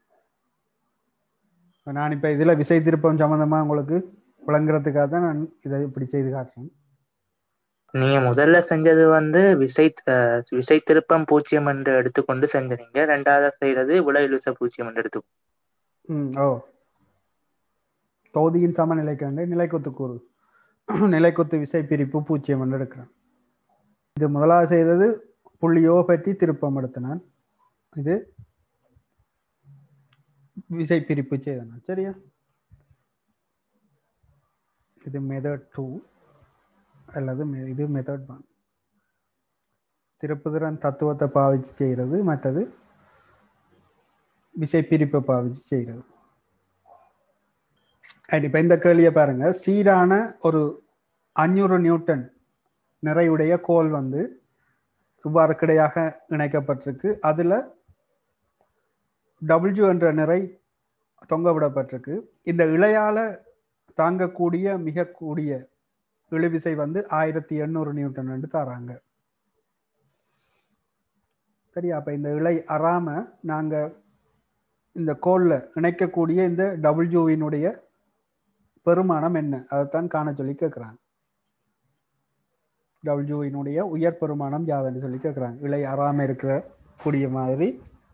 நான் இப்போ இதில் விசை திருப்பம் சம்மந்தமாக உங்களுக்கு விளங்குறதுக்காக தான் நான் இதை இப்படி செய்து காட்டுறேன்.
நீங்க முதல்ல செஞ்சது வந்து விசை அஹ், விசை திருப்பம் பூஜ்ஜியம் என்று எடுத்துக்கொண்டு செஞ்சீங்க. ரெண்டாவது செய்யறது விலை இழுச பூஜ்ஜியம் என்று எடுத்து.
ம் ஓ தொகுதியின் சமநிலைக்காண்டு நிலைக்குத்து கூறு நிலைக்குத்து விசை பிரிப்பு பூஜ்ஜியம் என்று எடுக்கிறேன். இது முதலாவது செய்தது புள்ளியோ பற்றி திருப்பம் எடுத்தினான். இது விசை பிரிப்பு செய்தனான். சரியா? இது மெத்தட் டூ அல்லது இது மெத்தட் ஒன். திருப்புதிறன் தத்துவத்தை பாவிச்சு செய்கிறது, மற்றது விசை பிரிப்பை பாவிச்சு செய்கிறது. இப்போ இந்த கேள்வியை பாருங்க. சீரான ஒரு அஞ்சூறு நியூட்டன் நிறையுடைய கோல் வந்து இவ்வாறு கிடையாக இணைக்கப்பட்டிருக்கு. அதுல டபிள்யூ என்ற நிறை தொங்க விடப்பட்டிருக்கு. இந்த இழையால தாங்கக்கூடிய மிக கூடிய இழுவிசை வந்து ஆயிரத்தி எண்ணூறு நியூட்டன் என்று தராங்க. சரியா? அப்ப இந்த இழை அறாம நாங்க இந்த கோல்ல இணைக்கக்கூடிய இந்த டபிள்யூவினுடைய பெருமானம் என்ன, அதைத்தான் காண சொல்லி கேட்கிறாங்க. டபிள்யூவினுடைய உயர் பெருமானம் யாதுன்னு சொல்லி கேட்கிறாங்க. இழை அறாம இருக்கிற கூடிய மாதிரி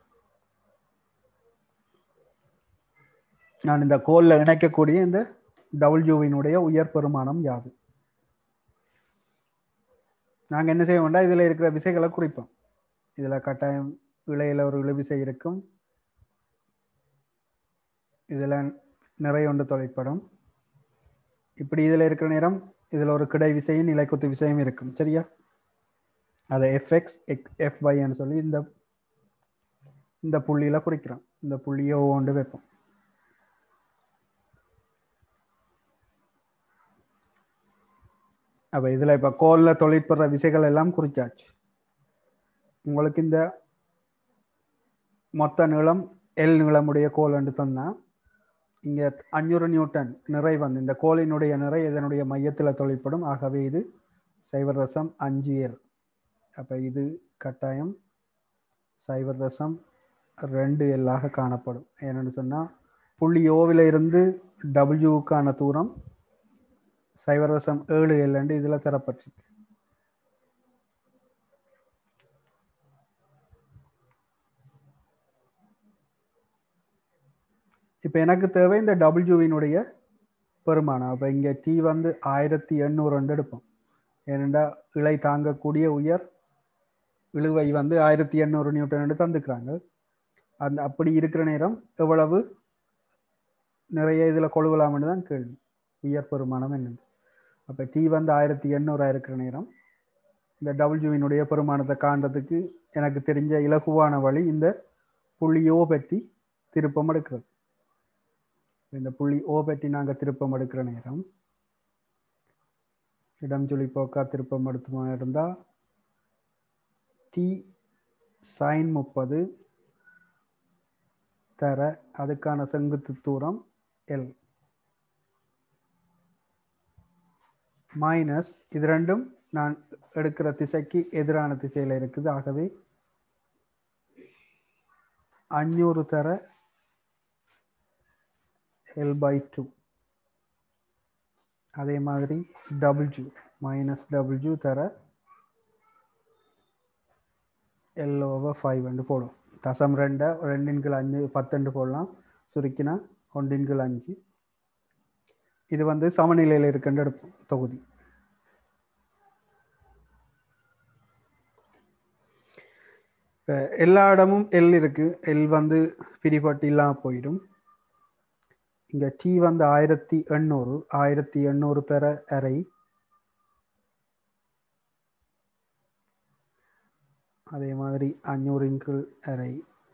நான் இந்த கோல்ல இணைக்கக்கூடிய இந்த டபிள்யூவினுடைய உயர் பெருமானம் யாது. நாங்க என்ன செய்ய வேண்டாம், இதுல இருக்கிற விசைகளை குறிப்போம். இதுல கட்டாயம் இழையில ஒரு இழுவிசை இருக்கும். இதுல நிறைய ஒன்று தொலைப்படும். இப்படி இதுல இருக்கிற நேரம் இதுல ஒரு கிடை விசையும் நிலைக்குத்து விசையும் இருக்கும். சரியா? அதை எஃப்எக்ஸ் எஃப்ஒய்ன்னு சொல்லி இந்த இந்த புள்ளியில குறிக்கிறோம். இந்த புள்ளியை ஒவ்வொன்று வைப்போம். அப்ப இதுல இப்ப கோல்ல தொழிற்படுற விசைகள் எல்லாம் குறிச்சாச்சு. உங்களுக்கு இந்த மொத்த நீளம் எல் நீளமுடைய கோல் என்று சொன்னா இங்க அஞ்சூறு நியூட்டன் நிறை வந்து இந்த கோலினுடைய நிறை இதனுடைய மையத்தில் தொழிற்படும். ஆகவே இது சைவர் தசம் அஞ்சு எல். அப்ப இது கட்டாயம் சைவர் தசம் ரெண்டு எல்லாக காணப்படும். ஏன்னு சொன்னா புள்ளி ஓவில இருந்து டபிள்யூக்கான தூரம் சைவர் தசம் ஏழு எல் என்று இதுல தரப்பட்டிருக்கு. இப்போ எனக்கு தேவை இந்த டபிள்யூவினுடைய பெருமானம். அப்போ இங்கே டி வந்து ஆயிரத்தி எண்ணூறு ரெண்டு எடுப்போம். ஏனெண்டா இழை தாங்கக்கூடிய உயர் இழுவை வந்து ஆயிரத்தி எண்ணூறு நியூட்டன் என்று தந்துக்கிறாங்க. அந்த அப்படி இருக்கிற நேரம் எவ்வளவு நிறைய இதில் கொழுவலாம்னு தான் கேள்வி. உயர் பெருமானம் என்னது. அப்போ டி வந்து ஆயிரத்தி எண்ணூறா இருக்கிற நேரம் இந்த டபிள்யூவினுடைய பெருமானத்தை காண்றதுக்கு எனக்கு தெரிஞ்ச இலகுவான வழி இந்த புள்ளி ஓ பற்றி திருப்பம் எடுக்கிறது. இந்த புள்ளி ஓ பற்றி நாங்கள் திருப்பம் எடுக்கிற நேரம் இடம் சொல்லி போக்கா திருப்பம் எடுத்துமா இருந்தால் டி சைன் முப்பது தர அதுக்கான செங்குத்து தூரம் எல் மைனஸ் இது ரெண்டும் நான் எடுக்கிற திசைக்கு எதிரான திசையில் இருக்குது. ஆகவே அஞ்சூறு தர எல் பை டூ. அதே மாதிரி டபிள்யூ மைனஸ் டபிள்யூ தர எல் ஓவர் ஃபைவ் என்று போடும். தசம் ரெண்டை ரெண்டின் கீழ் அஞ்சு பத்தெண்டு போடலாம். சுருக்கினா ஒன்றின் கீழ் அஞ்சு. இது வந்து சமநிலையில் இருக்கின்ற எடுப்போம் தொகுதி. இப்போ எல்லா இடமும் எல் இருக்கு. எல் வந்து பிரிபட்டு இல்லாமல் போயிடும். இங்கே டி வந்து ஆயிரத்தி எண்ணூறு ஆயிரத்தி எண்ணூறு பெற அரை. அதே மாதிரி அஞ்சூறின் கீழ் அரை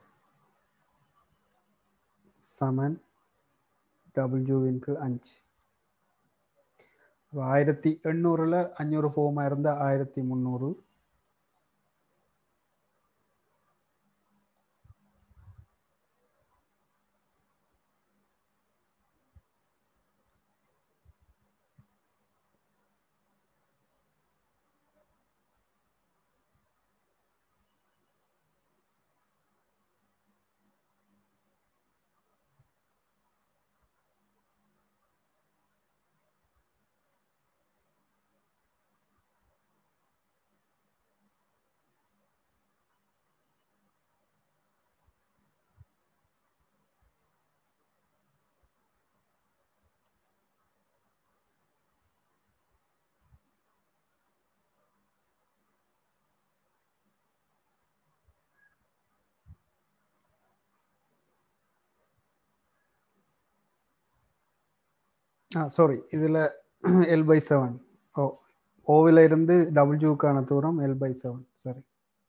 சமன் டபிள்யூவின் கீழ் அஞ்சு. ஆயிரத்தி எண்ணூறுல அஞ்சூறு போமா இருந்தா ஆயிரத்தி முந்நூறு. ஆ சாரி, இதில் எல் பை செவன். ஓ ஓவில் இருந்து டபிள்யூக்கான தூரம் எல் பை செவன். சரி,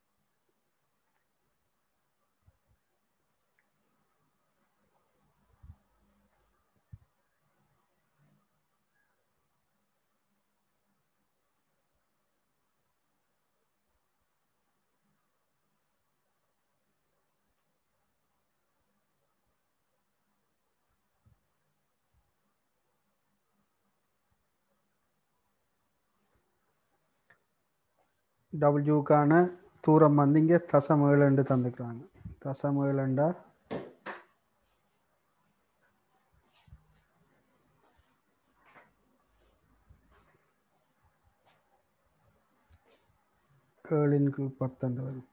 டபிள்யூக்கான தூரம் வந்து இங்கே தசம் ஏழு தந்துக்கிறாங்க. தசம் ஏழுண்டா ஏழின் கீழ் பத்தொன்று வரும்.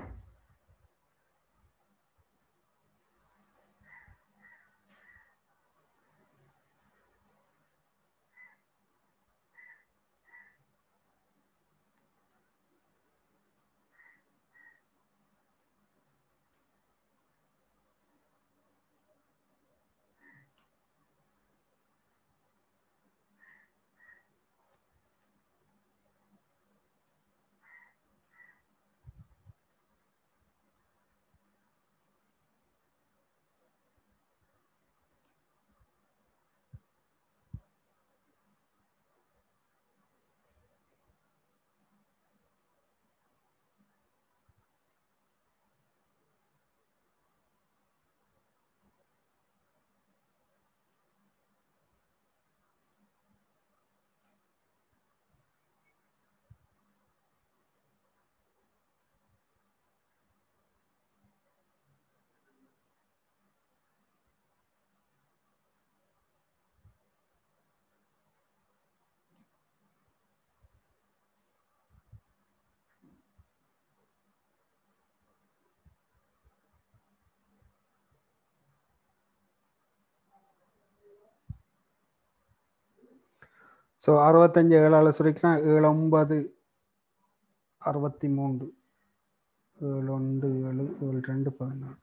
ஸோ அறுபத்தஞ்சு ஏழால் சுருக்கினா ஏழு ஒன்பது அறுபத்தி மூன்று, ஏழு ஒன்று ஏழு ஏழு ரெண்டு பதினாறு.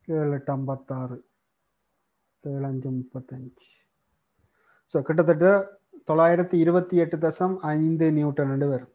ஏழு எட்டு ஐம்பத்தாறு ஏழு அஞ்சு முப்பத்தஞ்சு. ஸோ கிட்டத்தட்ட தொள்ளாயிரத்தி இருபத்தி எட்டு தசம் ஐந்து நியூட்டன் ரெண்டு வரும்.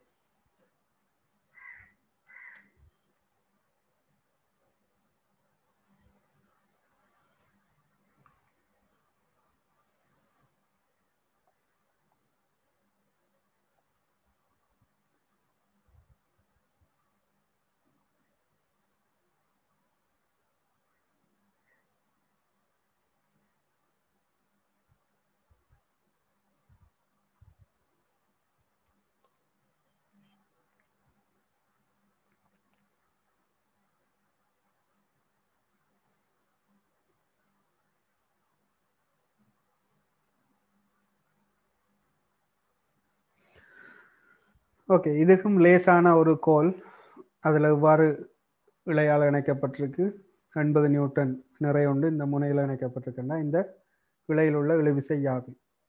ஓகே, இதுக்கும் லேசான ஒரு கோல் அதில் இவ்வாறு இழையால் இணைக்கப்பட்டிருக்கு. எண்பது நியூட்டன் நிறைய உண்டு இந்த முனையில் இணைக்கப்பட்டிருக்குன்னா இந்த இழையில் உள்ள இழுவிசை யாது?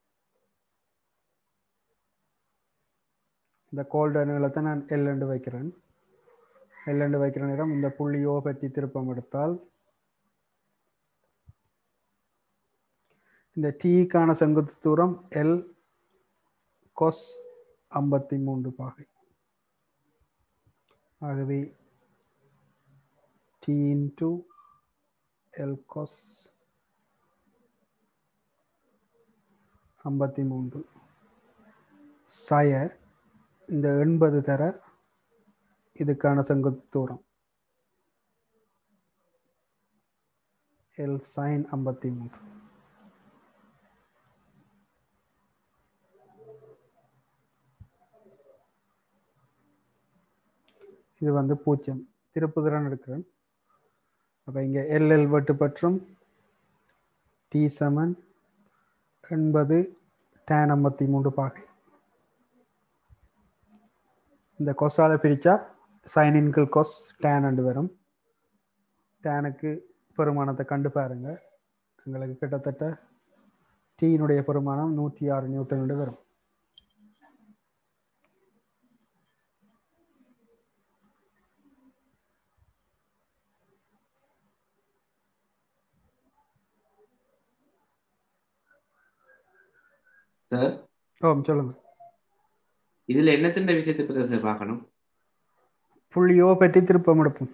இந்த கோல்ட நீளத்தை நான் எல் என்று வைக்கிறேன். எல் என்று வைக்கிற நேரம் இந்த புள்ளியோ பற்றி திருப்பம் எடுத்தால் இந்த டீக்கான செங்குத்து தூரம் எல் கொஸ் ஐம்பத்தி மூன்று பாகை. ஆகவே டி இன்டு எல் கொஸ் ஐம்பத்தி மூன்று சய இந்த எண்பது தர இதுக்கான செங்குத்து தூரம் எல் சைன் ஐம்பத்தி மூன்று. இது வந்து பூஜ்ஜியம். திருப்புதிறன் எடுக்கிறேன். அப்போ இங்கே எல்எல் வெட்டுப்பற்றும் டி சமன் எண்பது டேன் ஐம்பத்தி மூன்று பாகை. இந்த கொஸால பிரித்தா சைன் இன்கிள் கொஸ் டேன் அண்டு வரும். டேனுக்கு பெருமானத்தை கண்டு பாருங்க. எங்களுக்கு கிட்டத்தட்ட டீனுடைய பெருமானம் நூற்றி ஆறு நியூட்டன் வரும்.
சார்
ஓ சொல்லுங்க.
இதுல என்னத்தின் விஷயத்தை பற்றி சார் பார்க்கணும்?
புள்ளியோ பற்றி திருப்பம் எடுப்போம்.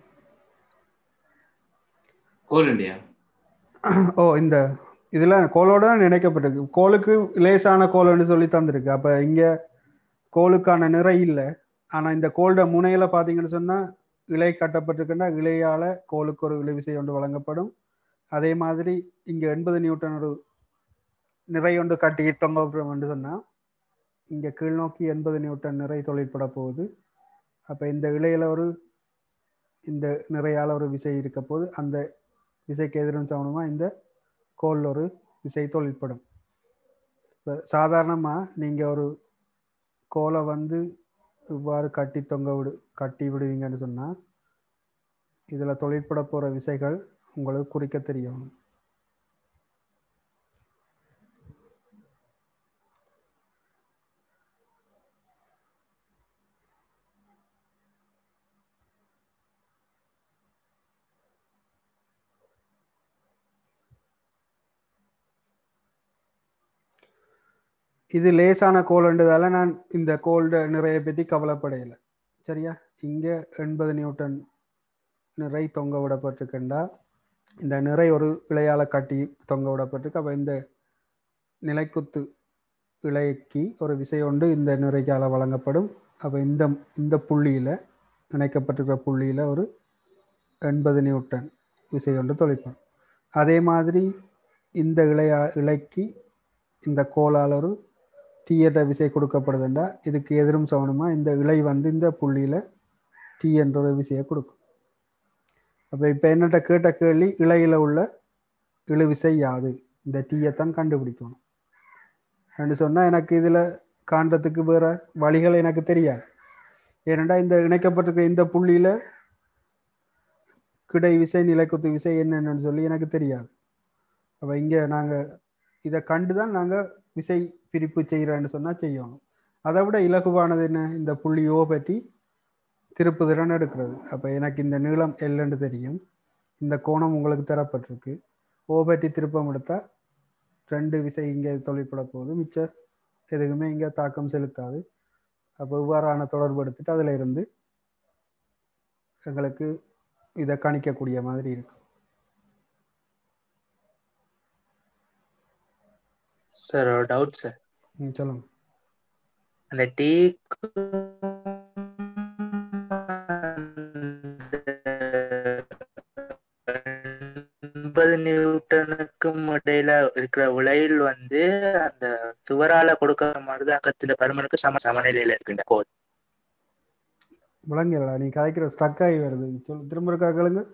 கோல் இண்டியா
ஓ இந்த இதுல கோலோட இணைக்கப்பட்டிருக்கு. கோலுக்கு லேசான கோல்னு சொல்லி தந்திருக்கு. அப்ப இங்க கோலுக்கான நிறை இல்லை. ஆனா இந்த கோல்ட முனையில பாத்தீங்கன்னு சொன்னா இலை கட்டப்பட்டிருக்குன்னா இலையால கோலுக்கு ஒரு இழுவிசை ஒன்று வழங்கப்படும். அதே மாதிரி இங்க எண்பது நியூட்டன் ஒரு நிறை ஒன்று கட்டி தொங்க என்று சொன்னா இங்க கீழ் நோக்கி எண்பது நியூட்டன் நிறை தொழிற்பட போகுது. அப்ப இந்த இலையில ஒரு இந்த நிறையால ஒரு விசை இருக்க போது அந்த விசைக்கு எதிரும் சமனமா இந்த கோல் ஒரு விசை தொழிற்படும். இப்போ சாதாரணமா நீங்க ஒரு கோலை வந்து இவ்வாறு கட்டி தொங்க விடு கட்டி விடுவீங்கன்னு சொன்னா இதுல தொழிற்பட போற விசைகள் உங்களுக்கு குறிக்க தெரியும். இது லேசான கோல்ன்றதால நான் இந்த கோல்ட நிறைய பற்றி கவலைப்படையில. சரியா, இங்க எண்பது நியூட்டன் நிறை தொங்க விடப்பட்டிருக்குண்டா இந்த நிறை ஒரு இழையால கட்டி தொங்க விடப்பட்டிருக்கு. அப்ப இந்த நிலைக்குத்து இழைக்கு ஒரு விசை ஒன்று இந்த நிறைக்கால வழங்கப்படும். அப்ப இந்த இந்த புள்ளியில இணைக்கப்பட்டிருக்கிற புள்ளியில ஒரு எண்பது நியூட்டன் விசை ஒன்று தொழிற்படும். அதே மாதிரி இந்த இழையா இழைக்கு இந்த கோலால் ஒரு டி என்ற விசை கொடுக்கப்படுதுண்டா இதுக்கு எதிரும் சமனமா இந்த இழை வந்து இந்த புள்ளியில டி என்ற ஒரு விசையை கொடுக்கும். அப்ப இப்ப என்னட்ட கேட்ட கேள்வி இழையில உள்ள இழு விசை யாது? இந்த டீயைத்தான் கண்டுபிடிக்கணும். என்று சொன்னா எனக்கு இதுல காண்றதுக்கு வேற வழிகள் எனக்கு தெரியாது. ஏனென்றா இந்த இணைக்கப்பட்டிருக்க இந்த புள்ளியில கிடை விசை நிலைக்குத்து விசை என்னென்னு சொல்லி எனக்கு தெரியாது. அப்ப இங்க நாங்க இதை கண்டுதான் நாங்க விசை பிரிப்பு செய்கிறோன்னு சொன்னா செய்யணும். அதை விட இலகுவானது என்ன? இந்த புள்ளியோ பற்றி திருப்புதிறன் எடுக்கிறது. அப்ப எனக்கு இந்த நீளம் எல்லுன்னு தெரியும். இந்த கோணம் உங்களுக்கு தரப்பட்டிருக்கு. ஓ பற்றி திருப்பம் எடுத்தால் ரெண்டு விசை இங்கே தொழிற்பட போகுது, மிச்சம் எதுக்குமே இங்கே தாக்கம் செலுத்தாது. அப்போ இவ்வாறான தொடர்பு எடுத்துட்டு அதில் இருந்து எங்களுக்கு இதை கணிக்கக்கூடிய மாதிரி இருக்கும்.
சார் ஒரு டவுட் சார்.
ம் சொல்லுங்க.
அந்த டீக்கு எண்பது நியூட்டனுக்கும் இடையில இருக்கிற உலையில் வந்து அந்த சுவரால கொடுக்கிற மருதாக்கத்தின் பருமனுக்கு சம சமநிலையில இருக்கின்ற கோல்.
விளங்கல, நீ கதைக்கிற ஸ்ட்ரக் ஆகி வருது, சொல் திரும்ப இருக்கா கேளுங்க.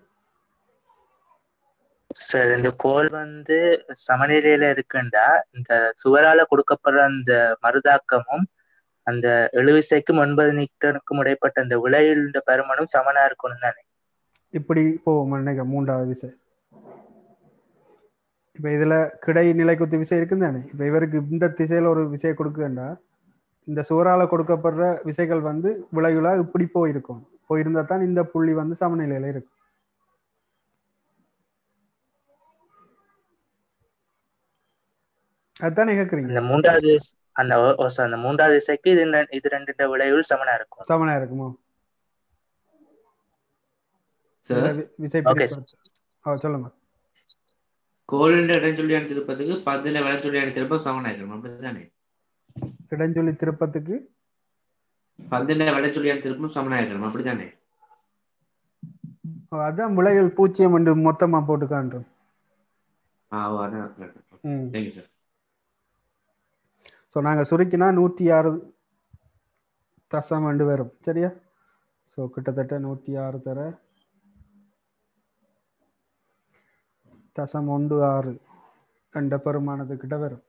சார் இந்த கோல் வந்து சமநிலையில இருக்குண்டா இந்த சுவரால கொடுக்கப்படுற அந்த மருதாக்கமும் அந்த எழுவிசைக்கும் ஒன்பது நியூட்டனுக்கும் இடைப்பட்ட அந்த உலையில் பருமனும் சமனா இருக்கணும் தானே?
இப்படி போவோம் நினைக்க மூன்றாவது விசை. இப்போ இதில் கிடை நிலைக்குத்து விசை இருக்குன்னு தானே. இப்போ இவருக்கு இந்த திசையில் ஒரு விசை கொடுக்குதுண்டா இந்த சுவரால கொடுக்கப்படுற விசைகள் வந்து விளைவுலா இப்படி போயிருக்கும். போயிருந்தா தான் இந்த புள்ளி வந்து சமநிலையில இருக்கும். அதுதானே கேட்குறீங்க?
அந்த மூன்றாவது அந்த அந்த மூன்றாவது விசைக்கு இது இது ரெண்டு விளைவுகள் சமனா இருக்கும்.
சமனா இருக்குமோ? விசை சொல்லுங்க.
கோலின் இடஞ்சொல்லியான திருப்பத்துக்கு பதில வளஞ்சொல்லியான திருப்பம் சமனா இருக்கணும், அப்படிதானே?
இடஞ்சொல்லி திருப்பத்துக்கு
பதில வளஞ்சொல்லியான திருப்பம் சமனா இருக்கணும், அப்படிதானே?
அதான் விளைவுகள் பூஜ்ஜியம் என்று மொத்தமா போட்டு காண்றோம். ஸோ நாங்கள் சுருக்கினா நூற்றி ஆறு தசம் ரெண்டு வரும், சரியா? ஸோ கிட்டத்தட்ட நூற்றி ஆறு தர தசம் ஒன்று ஆறு என்ற பெருமானத்துக்கிட்ட வரும்.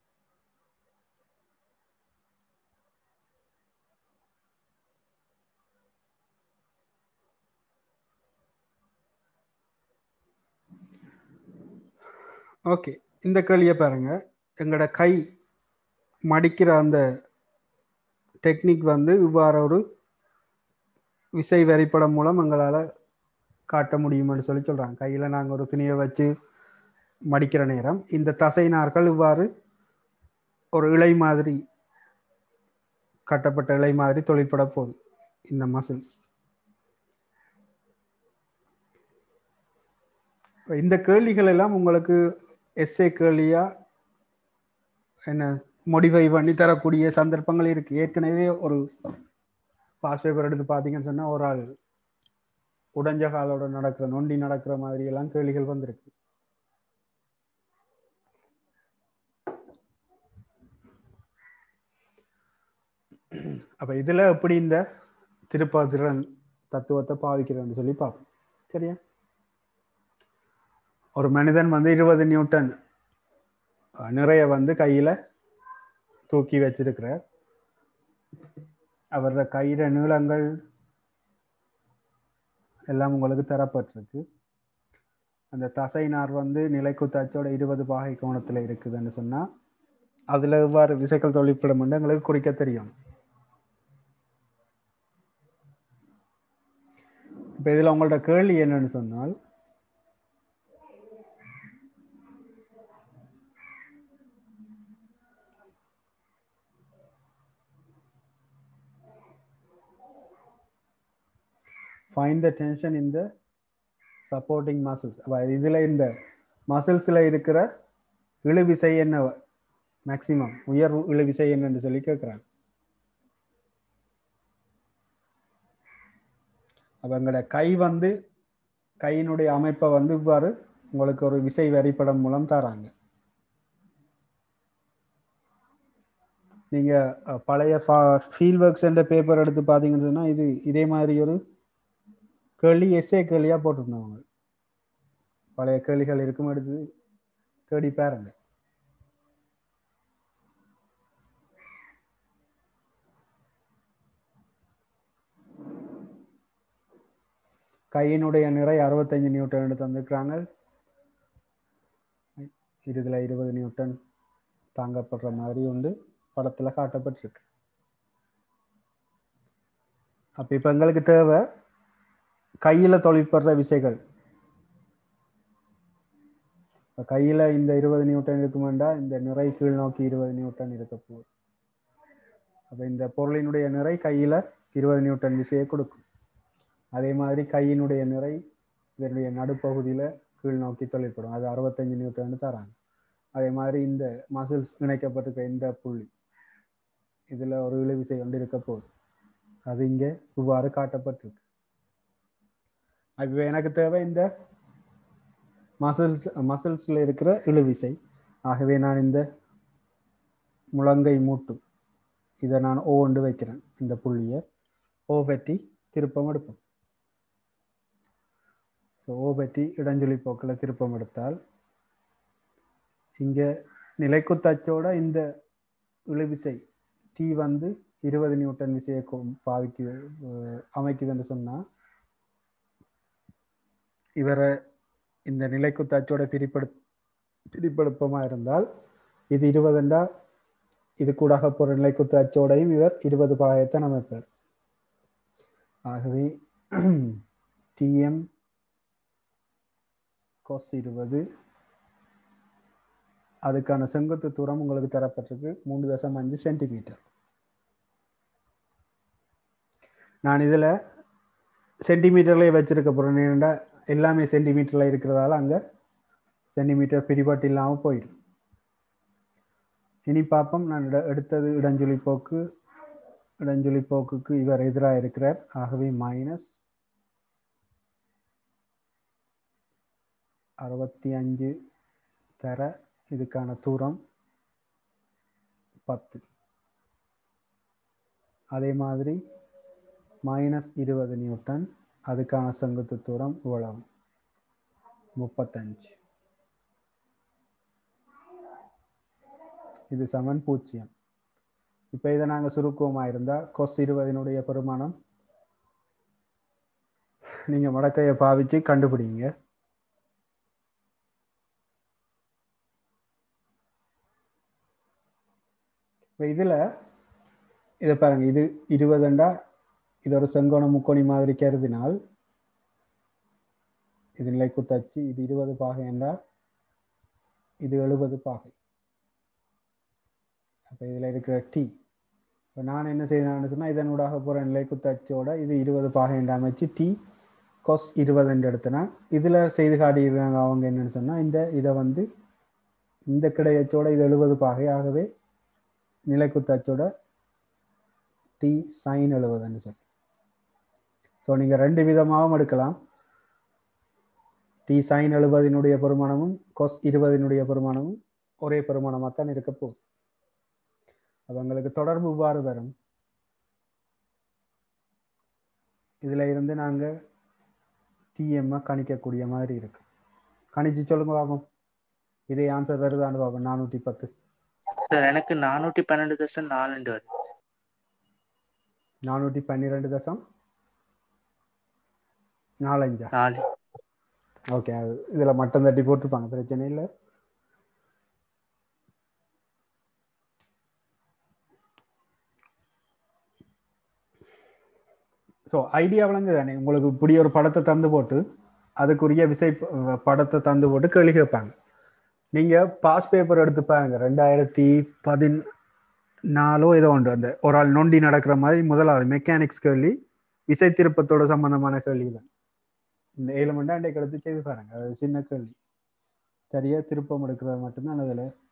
ஓகே, இந்த கேள்வியை பாருங்க. எங்களோட கை மடிக்கிற அந்த டெக்னிக் வந்து இவ்வாறு ஒரு விசை வரைபடம் மூலம் எங்களால் காட்ட முடியும்னு சொல்லி சொல்கிறாங்க. கையில் நாங்கள் ஒரு துணியை வச்சு மடிக்கிற நேரம் இந்த தசை நார்கள் இவ்வாறு ஒரு இலை மாதிரி கட்டப்பட்ட இலை மாதிரி தொழிற்பட போகுது இந்த மசில்ஸ். இந்த கேள்விகள் எல்லாம் உங்களுக்கு எஸ்ஏ கேள்வியா என்ன மோடிஃபை பண்ணி தரக்கூடிய சந்தர்ப்பங்கள் இருக்கு. ஏற்கனவே ஒரு பாஸ் பேப்பர் எடுத்து பார்த்தீங்கன்னு சொன்னா ஒரு ஆள் உடஞ்ச காலோட நடக்கிற நொண்டி நடக்கிற மாதிரி எல்லாம் கேள்விகள் வந்திருக்கு. அப்ப இதுல எப்படி இந்த திருப்பாதிரன் தத்துவத்தை பாவிக்கிறேன்னு சொல்லி பார்ப்போம், சரியா? ஒரு மனிதன் வந்து இருபது நியூட்டன் நிறைய வந்து கையில தூக்கி வச்சிருக்கிறார். அவரது கையில நீளங்கள் எல்லாம் உங்களுக்கு தரப்பட்டிருக்கு. அந்த தசை நார் வந்து நிலைக்குத்தாச்சோட இருபது பாகை கோணத்துல இருக்குதுன்னு சொன்னா அதுல எவ்வாறு விசைகள் தொழிற்படும் என்று எங்களுக்கு குறிக்க தெரியும். இப்ப இதுல உங்களோட கேள்வி என்னன்னு சொன்னால், find the tension in the supporting muscles. இதுல இந்த மசில்ஸ்ல இருக்கிற இழுவிசை என்ன, மேக்சிமம் உயர் இழுவிசை என்னன்னு சொல்லி கேட்கிறாங்க. அப்ப எங்களோட கை வந்து கையினுடைய அமைப்பை வந்து இவ்வாறு உங்களுக்கு ஒரு விசை வரைபடம் மூலம் தராங்க. நீங்க பழைய ஃபீல்ட் ஒர்க்ஸ் என்ற பேப்பர் எடுத்து பார்த்தீங்கன்னு சொன்னா இது இதே மாதிரி ஒரு கேள்வி எஸ்ஏ கேள்வியா போட்டிருந்தவங்க. பழைய கேள்விகள் இருக்கும், எடுத்து தேடி பாருங்க. கையினுடைய நிறை அறுபத்தஞ்சு நியூட்டன் எடுத்து வந்திருக்கிறாங்க. இதுல இருபது நியூட்டன் தாங்கப்படுற மாதிரி வந்து படத்துல காட்டப்பட்டிருக்கு. அப்ப இப்ப எங்களுக்கு தேவை கையில தொழிற்படுற விசைகள் இப்போ கையில் இந்த இருபது நியூட்டன் இருக்குமெண்டா இந்த நிறை கீழ் நோக்கி இருபது நியூட்டன் இருக்க போகுது. அப்போ இந்த பொருளினுடைய நிறை கையில் இருபது நியூட்டன் விசையை கொடுக்கும். அதே மாதிரி கையினுடைய நிறை இதனுடைய நடுப்பகுதியில் கீழ் நோக்கி தொழிற்படும், அது அறுபத்தஞ்சு நியூட்டன் தராங்க. அதே மாதிரி இந்த மசில்ஸ் இணைக்கப்பட்டிருக்க இந்த புள்ளி இதில் ஒரு இழுவிசை கொண்டு இருக்க போகுது, அது இங்கே இவ்வாறு காட்டப்பட்டிருக்கு. அப்போ எனக்கு தேவை இந்த மசில்ஸ் மசில்ஸில் இருக்கிற இழுவிசை. ஆகவே நான் இந்த முழங்கை மூட்டு இதை நான் ஓ ஒன்று வைக்கிறேன். இந்த புள்ளியை ஓ பற்றி திருப்பம் எடுப்போம். ஸோ ஓ பற்றி இடஞ்சொலி போக்கில் திருப்பம் எடுத்தால் இங்கே நிலைக்குத்தச்சோட இந்த இழுவிசை டி வந்து இருபது நியூட்டன் விசையை பாவிக்கு அமைக்குதுன்னு சொன்னால் இவரை இந்த நிலைக்குத்தச்சோட பிரிப்பெடு பிரிப்பெடுப்பமாக இருந்தால் இது இருபதுண்டா இது கூடாக போகிற நிலைக்குத்து அச்சோடையும் இவர் இருபது பாகத்தை அமைப்பார். ஆகவே டிஎம் கோஸ் இருபது, அதுக்கான செங்குத்து தூரம் உங்களுக்கு தரப்பட்டிருக்கு மூன்று தசம் அஞ்சு சென்டிமீட்டர். நான் இதில் சென்டிமீட்டர்லேயே வச்சிருக்க போகிறேன், ஏன்னா எல்லாமே சென்டிமீட்டரில் இருக்கிறதால அங்கே சென்டிமீட்டர் பிரிபாட்டு இல்லாமல் போயிடும். இனி பார்ப்போம். நான் இட எடுத்தது இடஞ்சொலி போக்கு, இடஞ்சொலி போக்குக்கு இவர் எதிராக இருக்கிறார். ஆகவே மைனஸ் அறுபத்தி அஞ்சு தர இதுக்கான தூரம் பத்து. அதே மாதிரி மைனஸ் இருபது நியூட்டன், அதுக்கான செங்குத்து தூரம் இவ்வளவு முப்பத்தஞ்சு. இது சமன் பூஜ்ஜியம். இப்போ இதை நாங்கள் சுருக்கமாக இருந்தால் கொஸ் இருபதினுடைய பெருமானம் நீங்கள் மடக்கையை பாவிச்சு கண்டுபிடிங்க. இப்போ இதில் இதை பாருங்க, இது இருபதுண்டா இது ஒரு செங்கோண முக்கோணி மாதிரி கருதினால் இது நிலைக்குத்தச்சு, இது இருபது பாகை என்றால் இது எழுபது பாகை. அப்போ இதில் இருக்கிற டி, இப்போ நான் என்ன செய்யணும்னு சொன்னால் இதனூடாக போகிற நிலைக்குத்தச்சோட இது இருபது பாகை என்று அமைச்சு டி கொஸ் இருபது என்று எடுத்தனா இதில் செய்து காட்டியிருக்காங்க அவங்க என்னன்னு சொன்னால் இந்த இதை வந்து இந்த கிடையச்சோட இது எழுபது பாகை. ஆகவே நிலைக்குத்தச்சோட டி சைன் எழுபதுன்னு சொல்லி. ஸோ நீங்கள் ரெண்டு விதமாகவும் எடுக்கலாம். டி சைன் எழுபதினுடைய பெருமானமும் கொஸ் இருபதினுடைய பெருமானமும் ஒரே பெருமானமாக தான் இருக்க போகுது. அது உங்களுக்கு தொடர்பு இவ்வாறு வரும். இதில் இருந்து நாங்கள் டிஎம்ஐ கணிக்கக்கூடிய மாதிரி இருக்கு. கணிச்சு சொல்லுங்க பாப்போம், இதே ஆன்சர் வருதான்னு பாப்போம். நானூற்றி பத்து
எனக்கு நானூற்றி பன்னெண்டு தசம் நாலு வருது.
நானூற்றி பன்னிரெண்டு தசம் நாலஞ்சா?
நாலு.
ஓகே, அது இதில் மட்டும் தட்டி போட்டிருப்பாங்க, பிரச்சனை இல்லை. ஸோ ஐடியா விளங்கு தானே உங்களுக்கு. இப்படி ஒரு படத்தை தந்து போட்டு அதுக்குரிய விசை படத்தை தந்து போட்டு கேள்வி கேட்பாங்க. நீங்கள் பாஸ் பேப்பர் எடுத்து பாருங்க, ரெண்டாயிரத்தி பதினாலோ ஏதோ உண்டு, அந்த ஒரு ஆள் நொண்டி நடக்கிற மாதிரி முதலாவது மெக்கானிக்ஸ் கேள்வி விசை திருப்பத்தோட சம்பந்தமான கேள்வி தான். இந்த ஏழு மணி நேரம் எடுத்து செய்து பாருங்க, அது சின்ன கேள்வி. சரியா திருப்பம் எடுக்கிறது மட்டும்தான் அதில்